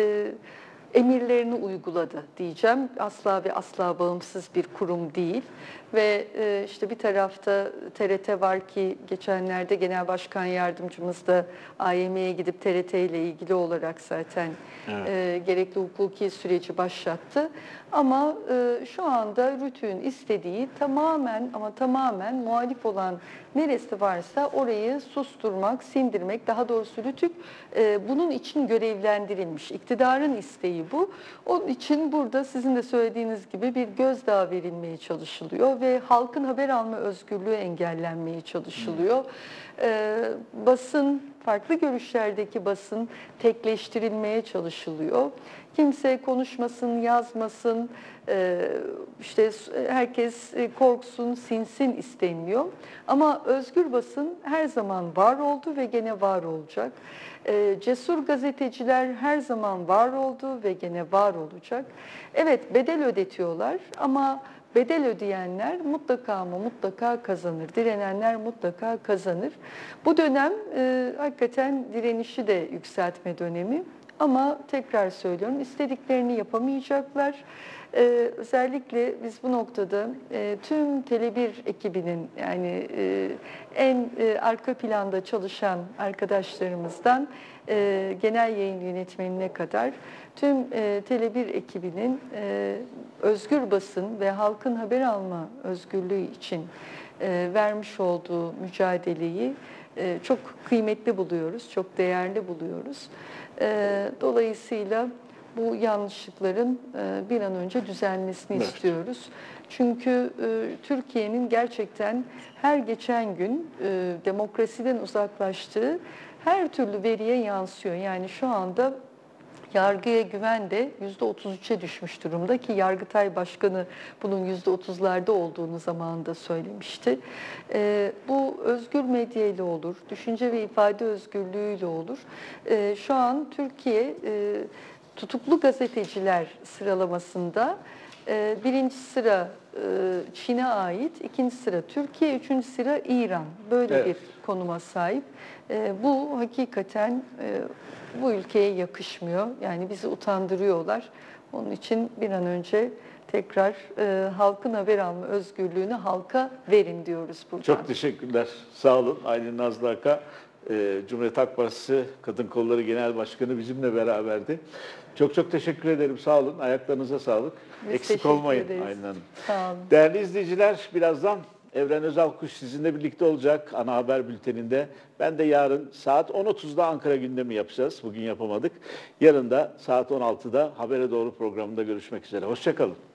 emirlerini uyguladı diyeceğim. Asla ve asla bağımsız bir kurum değil. Ve işte bir tarafta T R T var ki geçenlerde Genel Başkan Yardımcımız da A Y M'ye gidip T R T ile ilgili olarak zaten evet. e, gerekli hukuki süreci başlattı. Ama e, şu anda Rütük'ün istediği tamamen ama tamamen muhalif olan neresi varsa orayı susturmak, sindirmek. Daha doğrusu Rütük e, bunun için görevlendirilmiş. İktidarın isteği bu. Onun için burada sizin de söylediğiniz gibi bir gözdağı verilmeye çalışılıyor ve halkın haber alma özgürlüğü engellenmeye çalışılıyor. Ee, basın, farklı görüşlerdeki basın tekleştirilmeye çalışılıyor. Kimse konuşmasın, yazmasın, e, işte herkes korksun, sinsin istenmiyor. Ama özgür basın her zaman var oldu ve gene var olacak. E, cesur gazeteciler her zaman var oldu ve gene var olacak. Evet, bedel ödetiyorlar ama bedel ödeyenler mutlaka ama mutlaka kazanır. Direnenler mutlaka kazanır. Bu dönem e, hakikaten direnişi de yükseltme dönemi. Ama tekrar söylüyorum, istediklerini yapamayacaklar. Ee, özellikle biz bu noktada e, tüm Tele bir ekibinin, yani e, en e, arka planda çalışan arkadaşlarımızdan e, genel yayın yönetmenine kadar tüm e, Tele bir ekibinin e, özgür basın ve halkın haber alma özgürlüğü için e, vermiş olduğu mücadeleyi e, çok kıymetli buluyoruz, çok değerli buluyoruz. E, dolayısıyla bu yanlışlıkların e, bir an önce düzelmesini evet. istiyoruz. Çünkü e, Türkiye'nin gerçekten her geçen gün e, demokrasiden uzaklaştığı her türlü veriye yansıyor. Yani şu anda yargıya güven de yüzde otuz üçe düşmüş durumda ki Yargıtay Başkanı bunun yüzde otuzlarda olduğunu zamanında söylemişti. E, bu özgür medya ile olur, düşünce ve ifade özgürlüğüyle olur. E, şu an Türkiye e, tutuklu gazeteciler sıralamasında e, birinci sıra e, Çin'e ait, ikinci sıra Türkiye, üçüncü sıra İran. Böyle evet. bir konuma sahip. E, bu hakikaten e, bu ülkeye yakışmıyor. Yani bizi utandırıyorlar. Onun için bir an önce tekrar e, halkın haber alma özgürlüğünü halka verin diyoruz buradan. Çok teşekkürler. Sağ olun. Aylin Nazlı Aka, e, Cumhuriyet Halk Partisi Kadın Kolları Genel Başkanı bizimle beraberdi. Çok çok teşekkür ederim. Sağ olun. Ayaklarınıza sağlık. Biz Eksik olmayın. ederiz. Aylin Hanım. Sağ olun. Değerli izleyiciler, birazdan Evren Özalkuş sizinle birlikte olacak ana haber bülteninde. Ben de yarın saat on otuzda Ankara gündemi yapacağız. Bugün yapamadık. Yarın da saat on altıda Habere Doğru programında görüşmek üzere. Hoşça kalın.